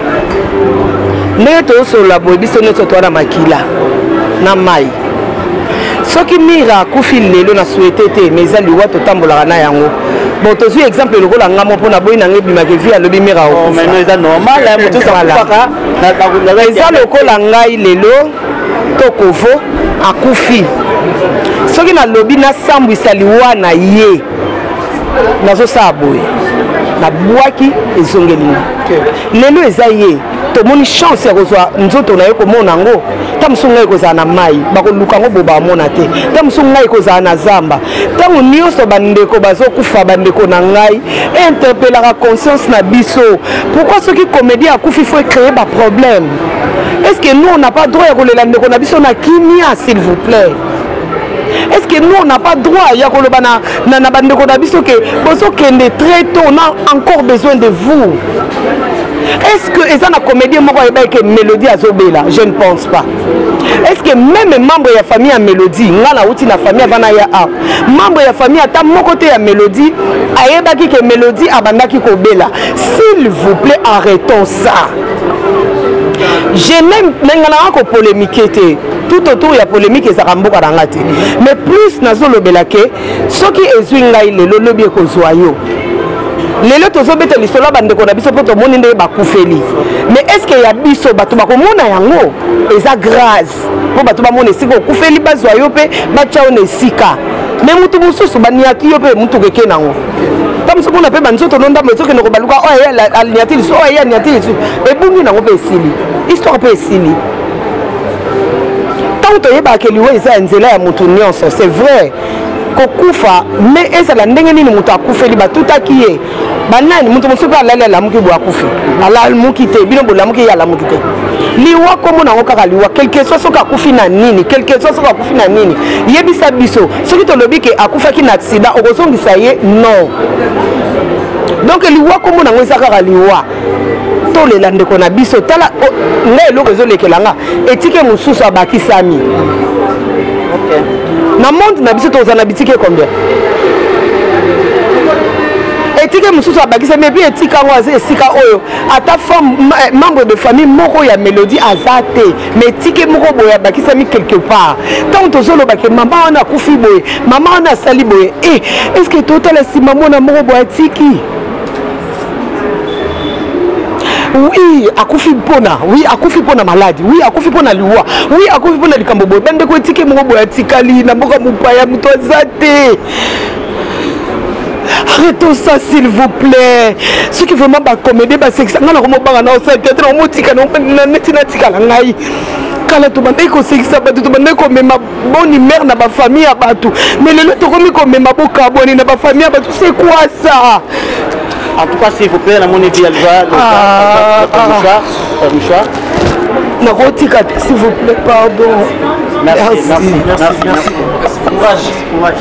ne to so la boy biso ne to to na makila na mai soki mira akufi lelo na souhaité te mais eza liwa totambolaka na yango bon tozwi exemple lokola ngamo mpona boyi nanga ebimaka evi alobi mira eza lokola ngai lelo to kovo akufi soki nalobi nasambwisa liwa na ye nazosala boye nabwaki ezongelinga lelo eza ye tomoni chance ya kozwa nzoto na ye komona yango ta mosu ngai kozala na mai bakoluka yango bo bamona te ta mosu ngai kozala na zamba ntango nyonso bandeko bazokufa bandeko na ngai interpelaka conscience na biso pourquoi soki comédie akufi faut créer baproblème est-ce que nous on n'a pas droit ya kolela ndeko na biso na kimia s'il vous plaît est-ce que nous on n'a pas droit ya koloba na na bandeko na biso ke bozokende très tôt on a encore besoin de vous. Est-ce que eza na comédie moko eba ke mélodie azobela? Je ne pense pas. Est-ce que même membre ya famille ya mélodie ngala uti na famille avana ya a membre ya famille ata moko te ya mélodie ayebaki ke mélodie abandaki kobela? S'il vous plaît, arrêtons ça. Je n'aime pas ko polémiquer te. Tout autour ya polémique ezaka mboka na ngati. Mais plus nazolobela ke soki ezwi ngai lelo lobi ekozwa yo. Lelo tozobeta lisolo bandeko na biso poto moni nde bakufeli. Mais est-ce que ya biso bato bakomona yango eza grâce po bato bamona siko okufeli bazwa yo pe bachao ne sika. Mais mutu mususu baniaki yo pe mutu keke nango. Tam so kuna pe banzoto nonda mezo ke noko baluka o ya aliniatili so ya niatili so e bungi nango pe esili. Histoire pe esili. Tant to yeba ke liwe eza nzela ya mutu nyonso, c'est vrai. Kokufa mais ezala ndenge nini mutu akufeli batutaki ye banani mutu mosusu mpe alali alamuki boye akufi alamuki te bino bolamuki ye alamuki te liwa kombo nango kaka liwa quelque soit soki akufi na nini quelque soit soki akufi na nini yebisa biso soki tolobi ke akufaki na accident okozongisa ye non donc liwa kombo nango eza kaka liwa tolela ndeko na biso tala ngai eloko ezolekela nga etike mosusu abakisami na monde na biso toza na bitike combien etike mosusu abakisami epi etika yango aza esika oyo ata membre de famille moko ya Mélodie aza te mais etike moko boye abakisami quelque part ntango tozolobake mama wana akufi boye mama wana asali boye e est ce que totala nsima mwana moko boye atiki oui akufi mpona oui akufi mpona maladi oui akufi mpona liwa oui akufi mpona likambo boye bandeko etike moko boye atikali na mboka mopaya moto aza te. Arrêtons ça s'il vous plaît. Ceux qui vraiment ba comédie ba sexe ngana ko mobanga na osa tete na motika na neti na tika la ngai. Kala to bandai ko sexe ba to bandai ko mema boni mère na ba famille ya batu. Mais le to komi ko mema boka boni na ba famille ya batu c'est quoi ça?
En tout cas s'il vous plaît la monnaie via le mouchoir.
Na rotika s'il vous plaît pardon.
Merci merci merci merci. Courage courage.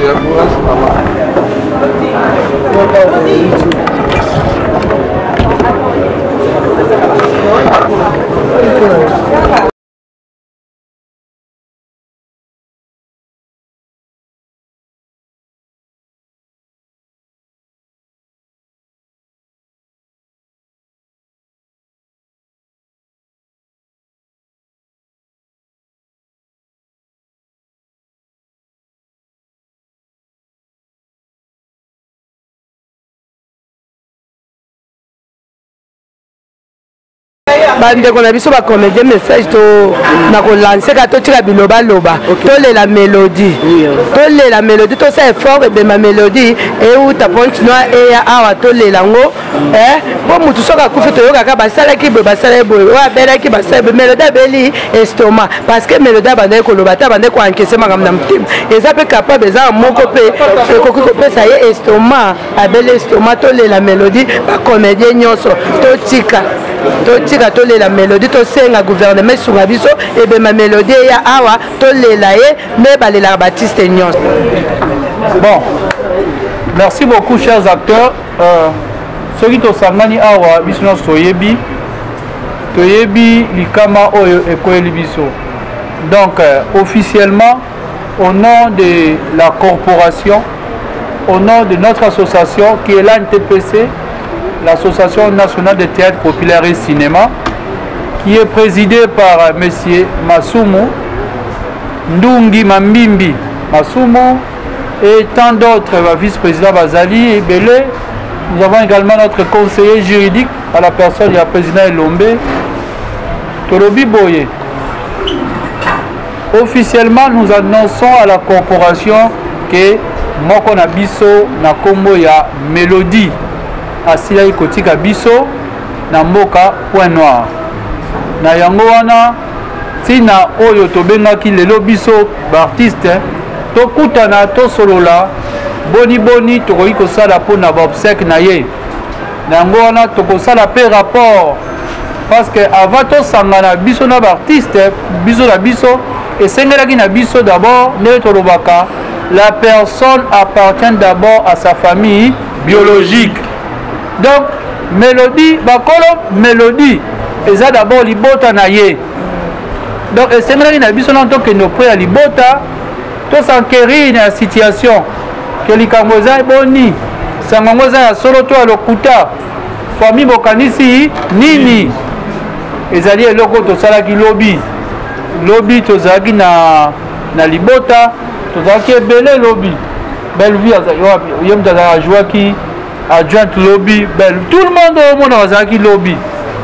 bandeko na biso bacomédien message to nakolanse ka totika bilobaloba tolela mélodie tolela mélodie tosa effort ebema mélodie euta pontinoa eya awa tolela yango mpo mutu soki akufi toyokaka basalaki boye basalaki boye oyo abelaki basala boye mélodie abeli estoma parce que mélodie abandaki koloba te abandaki koankese makambo na motema eza mpe capable eza moko mpe ekoki kopesa ye estoma abeli estoma tolela mélodie bacomédien nyonso totika totika tolela mélodie tosenga gouvernement esunga biso ebema mélodie eya awa tolela ye me balelaka batiste nyonso.
Bon, merci beaucoup chers acteurs. Euh, soki tosangani awa biso nyonso toyebi toyebi likama oyo ekoyeli biso. Donc euh, officiellement au nom de la corporation, au nom de notre association qui est l'A N T P C, l'Association nationale de théâtre populaire et cinéma, qui est présidée par M. Masumu, Ndungi Mambimbi Masumu et tant d'autres, vice-président Bazali et Belé. Nous avons également notre conseiller juridique à la personne du président Elombe, Tolobi Boye. Officiellement, nous annonçons à la corporation que Moko Nabiso Nakombo ya Mélodie asila ikotika biso na mboka point noir na yango wana tina oyo tobengaki lelo biso baartiste tokutana tosolola boni boni tokoki kosala mpona baobsèque na ye na yango wana tokosala mpe rapport parce que avant tosangana biso na baartiste biso na biso esengelaki na biso d'abord nde tolobaka la personne appartient d'abord à sa famille biologique. Donc, Mélodie, bakolo Mélodie, eza d'abord libota na ye. Donc, et c'est vrai qu'il y a besoin que nous prions à libota, tout s'enquérir dans la situation. Que les Kamboza est boni, Sangongoza a solo to à l'okuta, famille bokanisi, nini. Et ça dit, le côté sala qui lobby, lobby to zagi na na libota, to zaki belé lobby, belle vie, yom da la joie qui adjoint lobby belle tout le monde au monde azaki lobby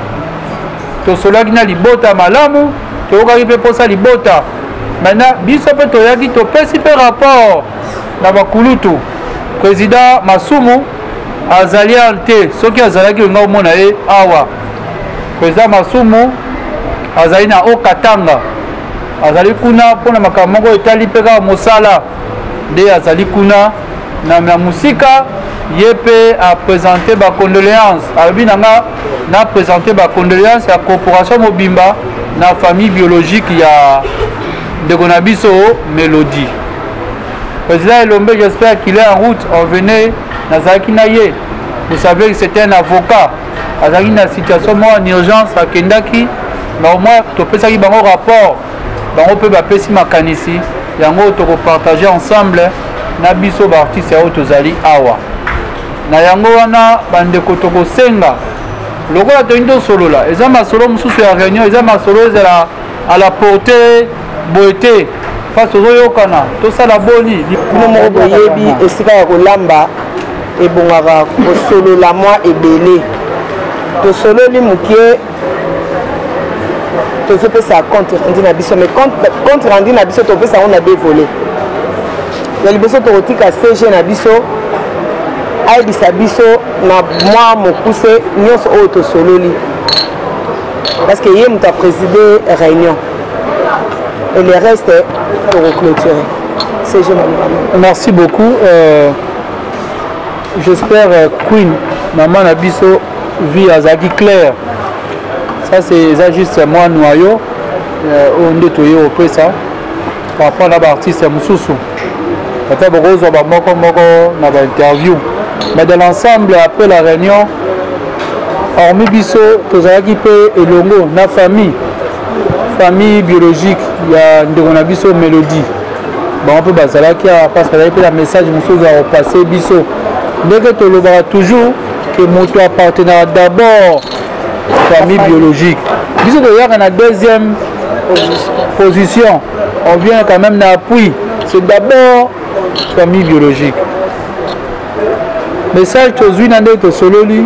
to solaki na libota malamu to okaki pe posa libota maintenant biso pe to yaki to pesi pe rapport na bakulutu président Masumu azali ante soki azalaki nga omona ye awa président Masumu azali na Okatanga azali kuna pona makambo moko etali pe ka mosala nde azali kuna na musika ye mpe apresente bacondoléance alobi nanga na présente bacondoléance ya corporation mobimba na famille biologique ya ndeko na biso Mélodie. Président Elombe, j'espère qu'il est en route. On venait nazalaki na ye. Vous savez que c'était un avocat. Azalaki na situation moi en urgence à Kendaki. Mais au moins topesaki bango rapport. Bango pe bapesi makanisi. Yango toko partager ensemble na biso ba artiste ya tozali awa. Na yango wana bandeko toko senga. Lokola toindo solo la. Eza masolo mususu ya réunion, eza masolo ezala à la portée boité. Face aux oyokana, tout ça la boni.
Nous moko boyebi esika ya kolamba ebongaka kosolola mwa ebele. Tosololi mukie tozopesa compte rendu na biso, mais compte rendu na biso topesa on a deux volets. Ya liboso tokotika C G na biso ayebisa biso na mwa mokuse nyonso oyo tosololi. Parce que ye mutu a présidé réunion. Et le reste pour clôturer. C'est je
Merci beaucoup. Euh, J'espère euh, Queen, maman Nabiso, vit à Zaki Claire. Ça c'est juste moi noyau. On est toyé au près ça. Par rapport à l'artiste Moussoussou. Peut-être que vous avez moko moko na ba interview. Mais dans l'ensemble après la réunion, hormis biso, tous Zaki pe elongo na famille. Famille biologique, il y a une biso Mélodie. Bon, on peut basaler qui a parce qu'il y a un message monsieur va repasser biso. Dès que tu le verras toujours que mon toi appartenant d'abord famille biologique. Biso de hier on a deuxième position. On vient quand même d'appui. C'est d'abord famille biologique. Message que je viens de solo lui.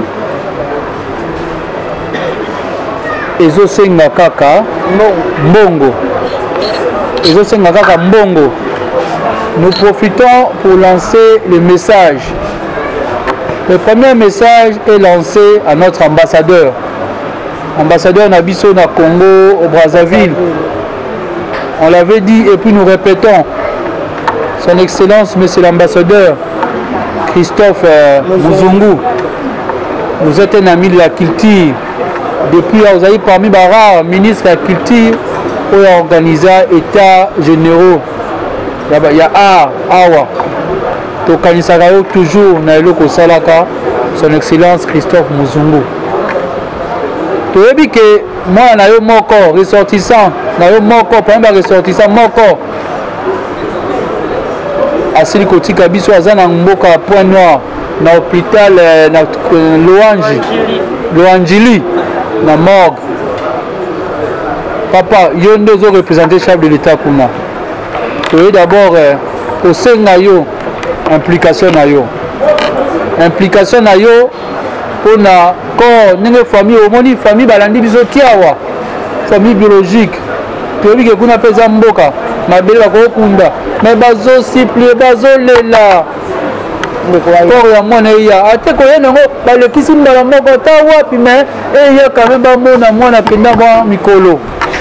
Ezosenga kaka mbongo ezosenga kaka mbongo. Nous profitons pour lancer le message. Le premier message est lancé à notre ambassadeur ambassadeur Nabiso na Congo au Brazzaville. On l'avait dit et puis nous répétons, son excellence monsieur l'ambassadeur Christophe euh, Muzungu, vous êtes un ami de la culture. Depuis, vous avez parmi les rares ministres de la culture pour organiser État généraux. Il y a A, Awa. Tokanisarao toujours Nailoko Salaka, son excellence Christophe Muzungu. Tu as dit que moi, je suis mon corps ressortissant, je suis mon corps, par exemple, ressortissant, mon corps. Asili Koti Kabiso, Azana Mboka, Point Noir, dans l'hôpital Louange, Louangili. Na morgue. Papa, il y a deux autres représentants chefs de l'État pour moi. Tu d'abord au sein de implication na yo. Implication na yo pour na corps, une famille, au moins famille balandi biso tiawa. Famille biologique. Tu as vu que kuna pesa mboka, mabele ko kunda. Mais bazo siple bazo lela. Corps ya mwana ya ate ko yena ngo balekisi mbala moko ta wapi mais et ya quand même mona mwana penda ba mikolo.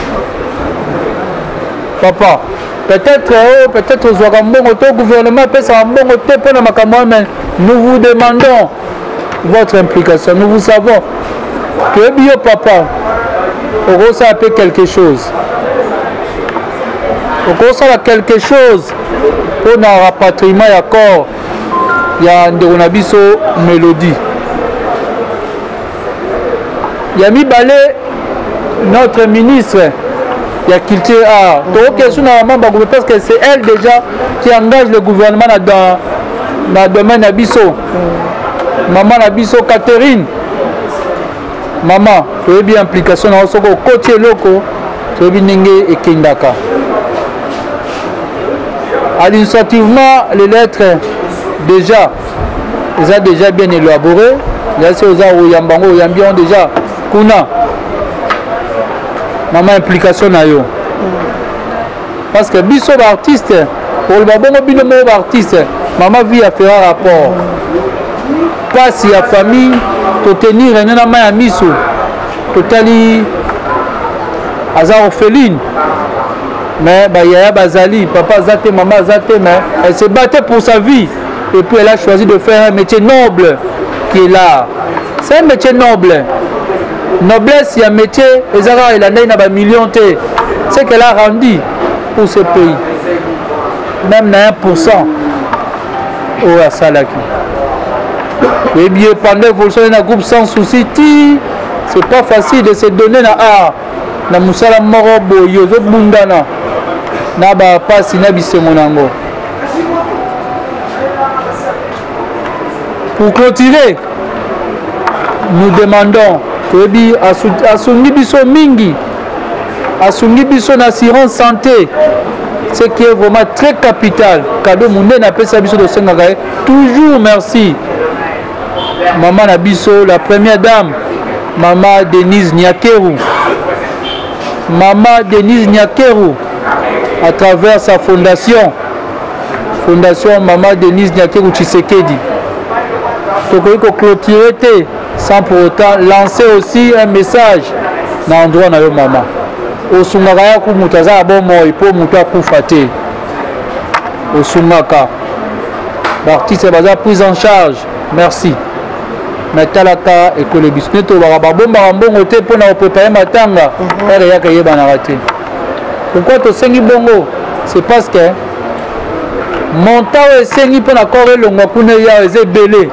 Papa, peut-être oh, peut-être aux mbongo to gouvernement pesa mbongo te pona makambo mais nous vous demandons votre implication. Nous vous savons que bio papa au ça peut quelque chose. Au ça quelque chose pour un rapatriement ya corps. Il y a Nderonabiso Mélodie. Il y a mis balé notre ministre, il y a Culture Art. Donc, parce que c'est elle déjà qui engage le gouvernement dans le domaine Nabiso. Maman Nabiso Catherine. Maman, tu as bien implication dans le côté loco, tu as bien Nenge et Kindaka. Administrativement, les lettres. Déjà, ils ont déjà bien élaboré. Là, c'est aux gens qui ont déjà kuna. Maman implication na yo. Parce que biso artiste, pour le bon bino artiste, maman vit à faire un rapport. Pas si la famille, to tenir un an à miso, totali azar orpheline. Mais bah, il y a Bazali, papa Zate, maman Zate, mais elle se battait pour sa vie. et puis elle a choisi de faire un métier noble qui est là. C'est un métier noble. Noblesse, il y a un métier, et Zara, il a un million de c'est qu'elle a rendu pour ce pays. Même à un pour cent. Oh, à Salaki. Et bien, pendant l'évolution d'un groupe sans souci, c'est pas facile de se donner na ah, na musala moro boyo, zo bundana. Na ba pasi na bisemonango. Pour clôturer, nous demandons que Asungi Biso Mingi, Asungi Biso Assurance Santé, ce qui est vraiment très capital. Cadeau Moundé n'a pas sa biso de Sengagaye. Toujours merci. Maman Nabiso, la première dame, Maman Denise Nyakeru. Maman Denise Nyakeru, à travers sa fondation, Fondation Maman Denise Nyakeru Tshisekedi. Donc, il faut clôturer sans pour autant lancer aussi un message dans l'endroit de la maman. Au Sungaka, il faut que au Sungaka. L'artiste est pris en charge. Merci. Mais talaka et que les biscuits au barabon barambon côté pour nous préparer matanga. Elle est accueillie dans la raté. Pourquoi tu sais bongo? C'est parce que mon temps est saigné pour la corée le ngakune ya est belé.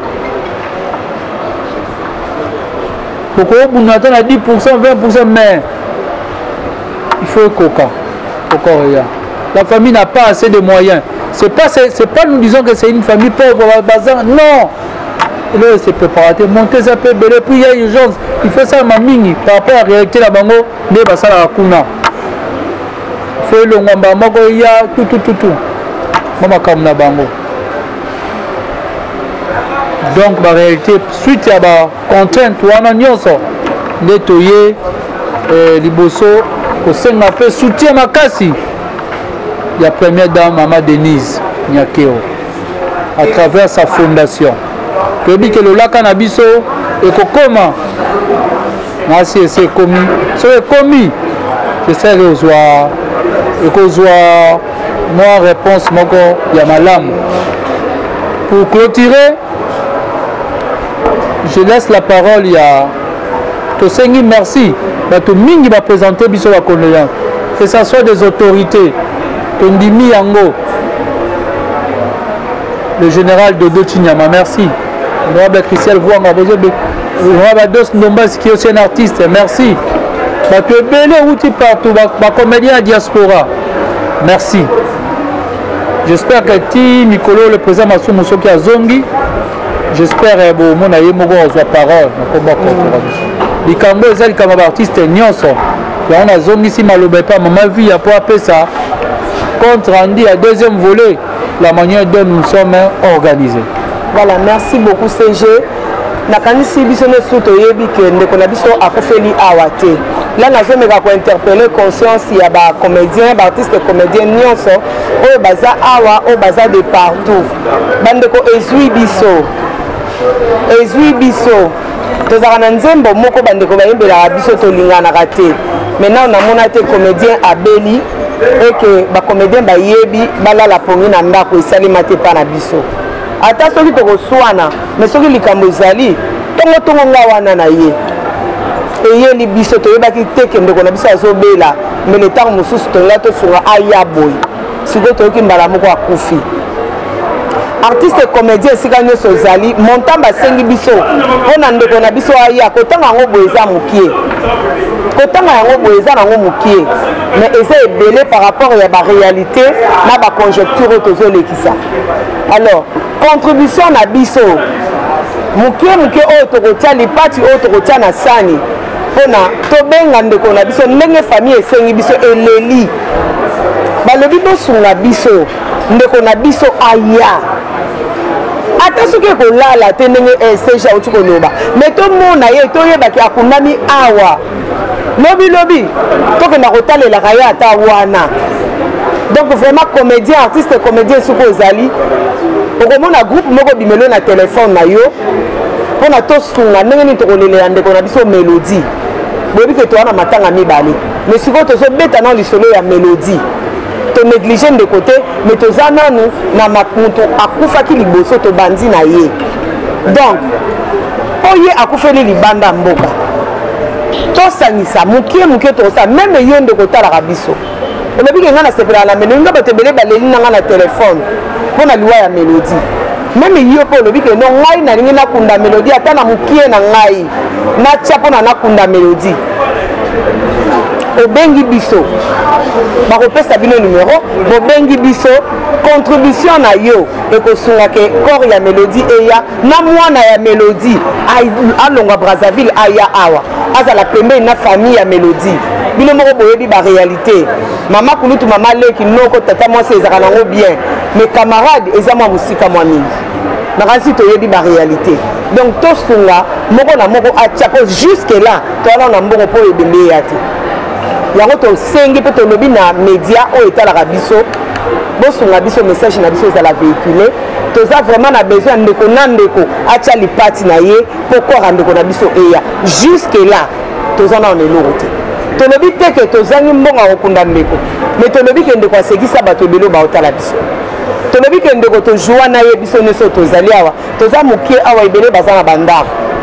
Pourquoi vous attendez à dix pour cent, vingt pour cent, mais il faut coca au Coréa. La famille n'a pas assez de moyens. C'est pas, c'est pas nous disons que c'est une famille pauvre, bazar. Non. Et là, c'est préparatif. Monter ça peut belé. Puis il y a urgence. Il faut ça ma mini par rapport à la réalité la bango. Ne pas ça la kuna. Il faut le ngamba mako il y a tout tout tout tout. Mama comme na bango. Donc, la réalité, suite à la contrainte, on a nettoyé les bossos, au sein de la soutien à Kassi. Il y a la première dame, Maman Denise Nyakeo, à travers sa fondation. Je dis que le lac Anabiso est comment? Merci, c'est commis. C'est commis. Je sais que je vois moi réponse, il y a ma lame. Pour clôturer, je laisse la parole, il y a Tosengi, merci. Tout le monde va présenter la condoléance. Que ce soit des autorités, Tondimi Yango, le général Dodo Chinyama, merci. Le roi Christiel Vouanga, le roi Dos Ndombas qui est aussi un artiste, merci. Tu es belé outil partout, ma comédien à diaspora, merci. J'espère que Ti Nicolo, le président Massou Moussoki a Zongi. J'espère que vous avez la parole. Les Cambos, les Cambos artistes, on a zongi si malobé pas, ma vie a pour appeler ça. Compte rendu à deuxième volet, la manière dont nous sommes organisés.
Voilà, merci beaucoup C G. Nakanisi biso ne soto yebi ke ndeko na biso akofeli awate. Là na zome ka ko interpeller conscience ya ba comédien, ba artiste comédien nyonso o baza awa o baza de partout. Bandeko ezui biso. Ezui biso. Tozaka na nzembo moko bandeko bayembela biso tolingana kate. Maintenant on a monaté comédien abeli et que ba comédien ba yebi balala pongi na ndako esali mate pa na biso. Ata soki tokoswana mais soki likambo ezali tongo tongo nga wana na ye eyeli biso toyebaki te ke ndeko na biso azobela mais le temps mosusu tonga tofunga aya boye sikoyo toyoki mbala moko akufi artiste comédien esika nyonso ozali montamba asengi biso mpona ndeko na biso aya kotanga yango boye eza mokie kotanga yango boye eza nango mokie mais eza ebele par rapport ya baréalité na baconjecture oyo tozolekisa. Alors contribution na biso mokie mokie oyo tokotia lipati oyo tokotia na sani mpona tobenga ndeko na biso ndenge famille esengi biso eleli balobi bosunga biso ndeko na biso aya ata soki ekolala te ndenge seja oti koloba mais tomona ye toyebaki akundami awa lobi lobi tokenda kotalelaka ye ata wana. Donc vraiment comédien artiste comédien soki ozali okomona groupe moko bimelo na telefone na yo mpona tosunga ndenge nini tokolelela ndeko na biso mélodie boyebi ke towana matanga mibale mais sikoyo tozobeta na lisolo ya mélodie tonéglige de côté mais toza nanu na moto akufaki liboso tobandi na ye donc oye akufeli libanda mboka tosangisa mokie mokie tosa meme yo nde kotalaka biso olobi ke nga na sepela na melodi nga bato ebele baleli na nga na telefone mpo na liwa ya melodi meme yo mpo olobi ke no ngai nalingi nakunda melodi ata na mokie na ngai natya mpo na nakunda melodi obengi biso bakopesa bino numero bobengi biso contribution na yo ekosunga ke corps ya melodi eya na mwana ya melodi alongwa Brazzaville aya awa azala pembeni na famille ya melodi bino moko boyebi baréalité mama kulutu mama leki noko tata mwasi ezaka nango bien mes camarades eza mwa mosika mwa mingi nakanisi toyebi baréalité donc tosunga moko na moko atya po jusque là toala na mbongo mpo ebembe ya te yango tosengi mpe tolobi na média oyo etalaka biso bosunga biso message na biso ezala véhicule toza vraiment na besoin ya ndeko na ndeko atya lipati na ye mpo kora ndeko na biso eya jusque là toza na eloko te tolobi te ke tozangi mbongo ya kokunda ndeko mais tolobi ke ndeko asekisa bato ebele baotala biso tolobi ke ndeko tozwa na ye biso nyonso tozali awa toza mokie awa ebele baza na bandako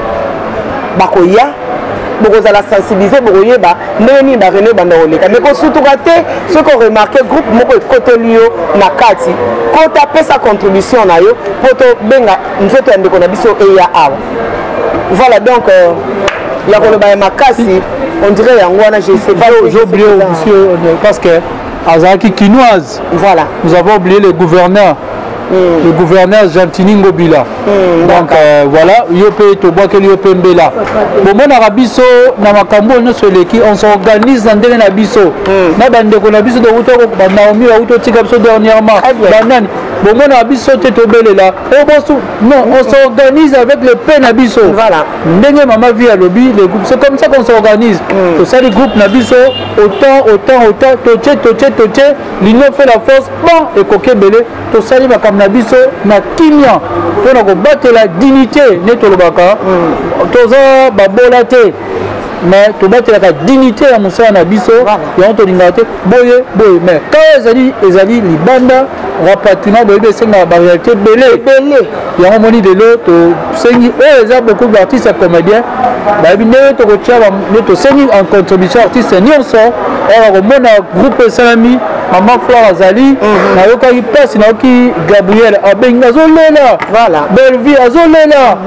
bakoya bokozala sensibiliser bokoyeba ndenge nini barene banda koleka mais kosutuka te soki oremarke groupe moko ekoteli yo na kati kota apesa contribution na yo mpo tobenga nzoto ya ndeko na biso eya awa voilà donc ya koloba ya makasi on dirait yango wana je sais pas
j'ai oublié monsieur parce que azalaki kinoise voilà nous avons oublié le gouverneur Mm. le gouverneur Gentini Ngobila mm, donc euh, voilà yo pe to bwakeli yo pe mbela bomonaka biso na makambo nyonso eleki on s'organise na ndenge na biso mm. na bandeko na biso dokuta banaomi bauto tika biso dernièrement banani bomonaka biso te tobelela non on s'organise avec le pe na biso voilà ndenge mama vi alobi les groupes c'est comme ça qu'on s'organise mm. to sali groupe na biso autant autant autant toche toche toche l'union fait la force bon et kokebele to sali makambo na biso na kimia mpona kobatela dignité nde tolobaka toza babola te mais tobatelaka dignité ya mosala na biso yango tolingaka te boye boye mais ka ezali ezali libanda rapatriement boyebi esengaka baréalité ebele yango moni lelo tosengi oyo eza beaucoup d'artistes ya comédien bayebi ndenge tokotia nde tosengi en contribution artiste nyonso oyo komona groupe esalami mama flore azali nayokaki mpasi nayoki gabriel abengi azolela belvi azolela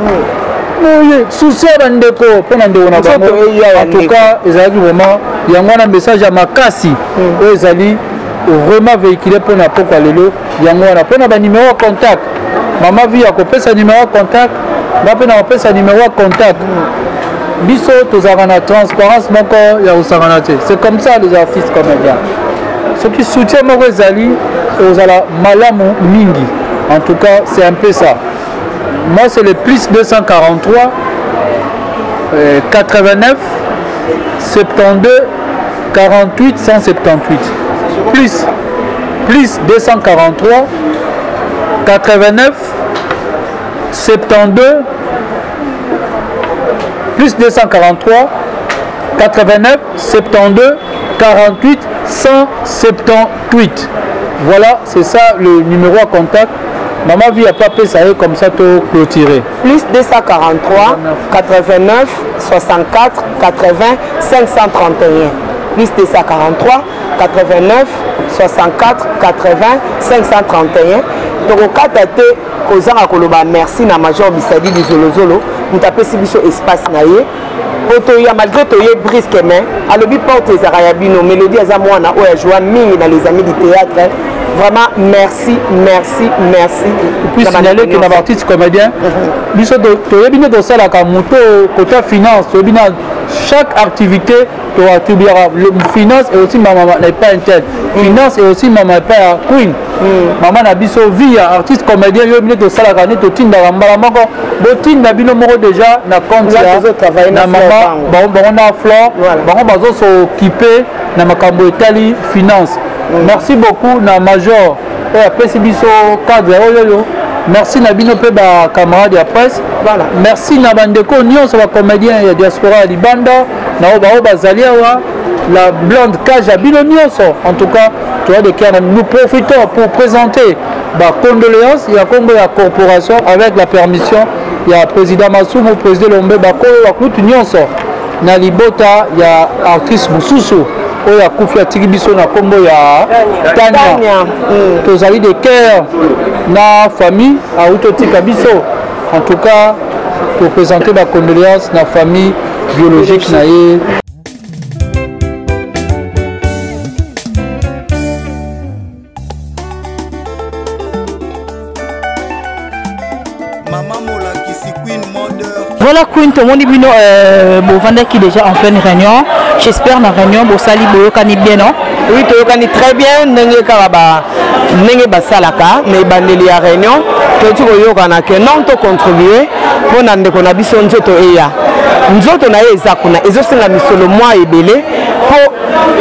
susi ya bandeko mpo na ndeko na bango en tout cas ezalaki vraiment yango wana message ya makasi oyo ezali vraiment véhiculé mpona pokwa lelo yango wana mpona banimero ya contact mama vi akopesa nimero ya contact nga mpe na kopesa nimero ya contact biso tozalaka na transparence moko ya kosangana te c'est comme ça les artistes comédiens soki soutien moko ezali ozala malamu mingi en tout cas c'est un peu ça. Moi c'est le plus deux cent quarante-trois euh, quatre-vingt-neuf soixante-douze quarante-huit cent soixante-dix-huit plus plus deux cent quarante-trois quatre-vingt-neuf soixante-douze plus deux cent quarante-trois quatre-vingt-neuf soixante-douze quarante-huit cent soixante-dix-huit. Voilà, c'est ça le numéro à contact. Maman vie a pas fait ça comme ça pour clôturer.
Plus deux cent quarante-trois quatre-vingt-neuf soixante-quatre quatre-vingts cinq cent trente et un. Plus deux cent quarante-trois quatre-vingt-neuf soixante-quatre quatre-vingts cinq cent trente et un. Donc au cas de kozanga koloba merci na major Bisadi du Zolozolo, nous tapez si biso espace naie. Otoya malgré toye brisque mais alobi porte ezara bino mélodie aza mwana oya joie mingi na les amis du théâtre. Vraiment merci merci merci.
Et puis signaler que na artiste comédien biso toye bino to sala ka moto côté finance toye bino chaque activité to attribuera le finance et aussi maman n'est pas interne finance et aussi maman pas queen maman na biso vie artiste comédien yo bino to sala ka ne to tinda mbala moko botinda bino moko déjà na compte ya na maman bon bon na flore bon bazo s'occuper na makambo etali finance. Merci beaucoup na major et apesi biso cadre oyo. Merci na bino pe ba camarade ya presse. Voilà. Merci na bandeko nyonso ba comédien ya diaspora ya Libanda na ba bazali awa la blonde cage ya bino nyonso. En tout cas Nous profitons pour présenter bah, condoléances, il y a comme la corporation avec la permission, il y a le président Massou, le président Lombe, na libota il y a artiste Moussousou, il y a Koufi Atigibiso na kombo ya Tania. Tous les de cœur na famille à Utotika Biso. En tout cas, pour présenter la condoléance na famille biologique na ye.
Voilà Queen, tout le monde dit euh, bon vendeur qui est déjà en pleine réunion. J'espère la réunion bon sali boyo kani bien non?
Oui, to kani très bien. Nenge karaba nenge basalaka mais bandeli ya réunion. To tu koyo kana que non to contribuer pour nande kona biso nzoto eya. Nzoto na ye ezakuna ezosenga misolo mwa ebele po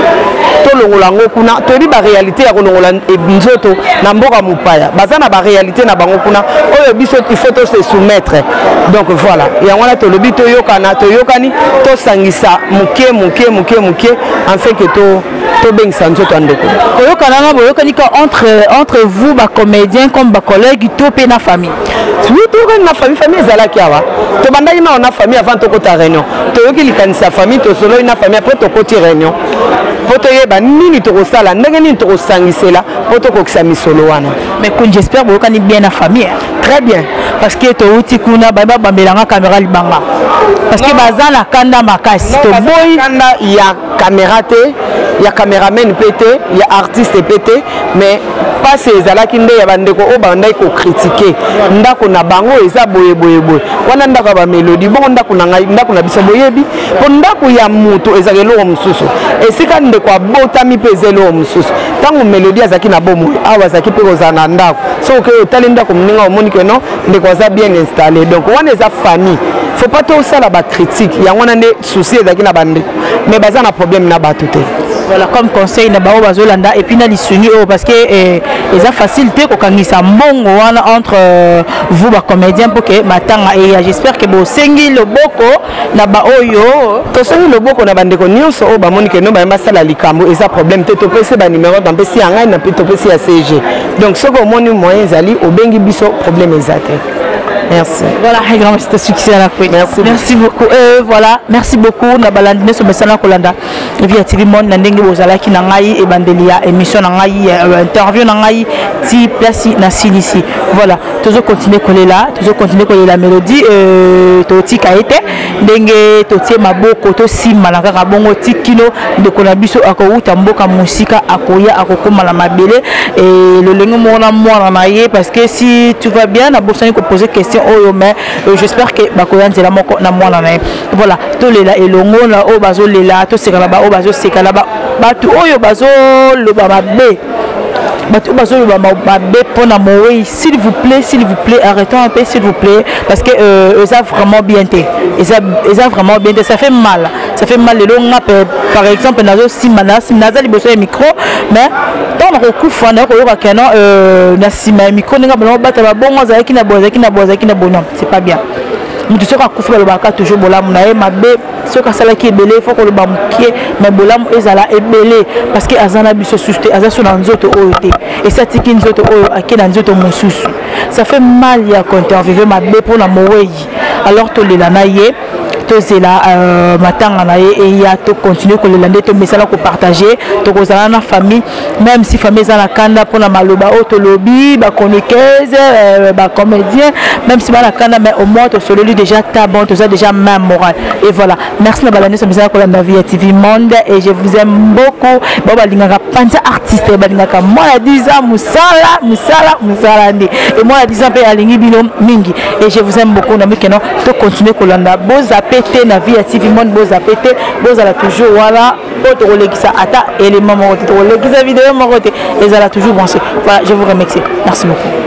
to longolango kuna to di ba réalité ya kolongola nzoto na mboka mupaya. Bazana ba réalité na bango kuna oyo biso il faut se soumettre. Donc voilà, et on a tout le but to yokana to yokani to sangisa muke muke muke muke afin que to to beng sanzo tandeko.
To yokana na boyokani ka entre entre vous ba comédiens comme ba collègues to pe na famille.
Oui, to na famille famille zala kiawa. To bandai na na famille avant to kota réunion. To yoki likanisa famille to solo na famille après to koti réunion. Poto yeba nini to kosala ndenge nini to kosangisela poto kokisa misolo wana.
Mais kun j'espère boyokani bien na famille.
Très bien.
Parce que to uti kuna baba bambelanga caméra libanga. Parce que bazala kanda makasi
to boy kanda ya caméra te, ya caméraman pété, ya artiste pété, mais pas ces zalaki nde ya bandeko o bandai ko critiquer. Ndako na bango eza boye boye boye. Wana ndako ba mélodie bon ndako na ngai ndako na biso boyebi, po ndako ya mutu ezakelo mususu. Esika ndeko abotami pezelo mususu. Tango mélodie azaki na bomo, awa zaki pe kozana ndako. So que tali ndako mninga omoni que non, ndeko za bien installé. Donc wana eza famille. Faut pas tout ça la ba critique. Ya wana ne souci ezaki na bande. Mais baza na problème na batute.
Voilà comme conseil na bao bazolanda et puis na lisuni oh parce que eh, eza facilité ko kangisa mbongo wana entre euh, vous ba comédien pour que matanga et j'espère que bo sengi le boko na ba oyo
to sengi le boko na bande ko nyonso o ba moni que no ba masala likambo eza problème te to pese ba numéro ba pesi anga na to pesi ya C G. Donc ce que moni moyen zali obengi biso problème ezate. Merci.
Voilà, un grand succès à la fin.
Merci.
Merci beaucoup. Euh, voilà, merci beaucoup. Na balandine so mesana kolanda. Via T V Monde na ndenge bozala ki na ngai e bandelia émission na ngai interview na ngai ti place na silisi. Voilà, toujours continuer coller là, toujours continuer coller la mélodie euh to tika été ndenge to tie maboko to sima na kaka bongo tikino de kona biso akouta mboka musika akoya akokoma la mabele et le lengo mona mwana na ye parce que si tu vas bien na bosani ko poser question oh mais euh, j'espère que bakoya nzela moko na mwana na voilà to lela elongo na o bazo lela to sekala ba o bazo sekala ba batu oyo bazo le baba be batu bazo le baba be pona mowe s'il vous plaît s'il vous plaît arrêtons un peu s'il vous plaît parce que euh, ça vraiment bien été ça ça vraiment bien ça fait mal ça fait mal le long par exemple nazo simana simnaza liboso micro mais tant na kokufa na ko yoka kana euh na sima micro nga bana bata ba bongo za ki na boza ki na boza ki na bono c'est pas bien mutu soka kufa ba ka toujours bolamu na e mabe soka sala ki ebele faut ko le ba mukie mais bolamu ezala ebele parce que azana biso susté azaso na nzoto oyo te et ça tiki nzoto oyo akena nzoto mosusu ça fait mal ya conterviver mabe pour na moweyi alors to lela na ye to zela euh, matanga na ye et ya to continuer ko lelande to mesala ko partager to ko zala na famille même si famille za na kanda pour na maloba o to lobby ba chroniqueuse euh, ba comédien même si ba na kanda mais au moins to solo lui déjà ta bon to ça déjà même moral et voilà merci na balane so mesala ko landa via T V Monde et je vous aime beaucoup ba ba lingaka panza artiste ba lingaka moi à dix ans musala musala musala ndi et moi à dix ans pe alingi bino mingi et je vous aime beaucoup na mikeno to continuer ko landa boza na vie à T V Monde boza pété boza la toujours voilà autre relégisa ata élément mon côté relégisa vidéo mon côté et ça l'a toujours pensé voilà je vous remercie merci beaucoup.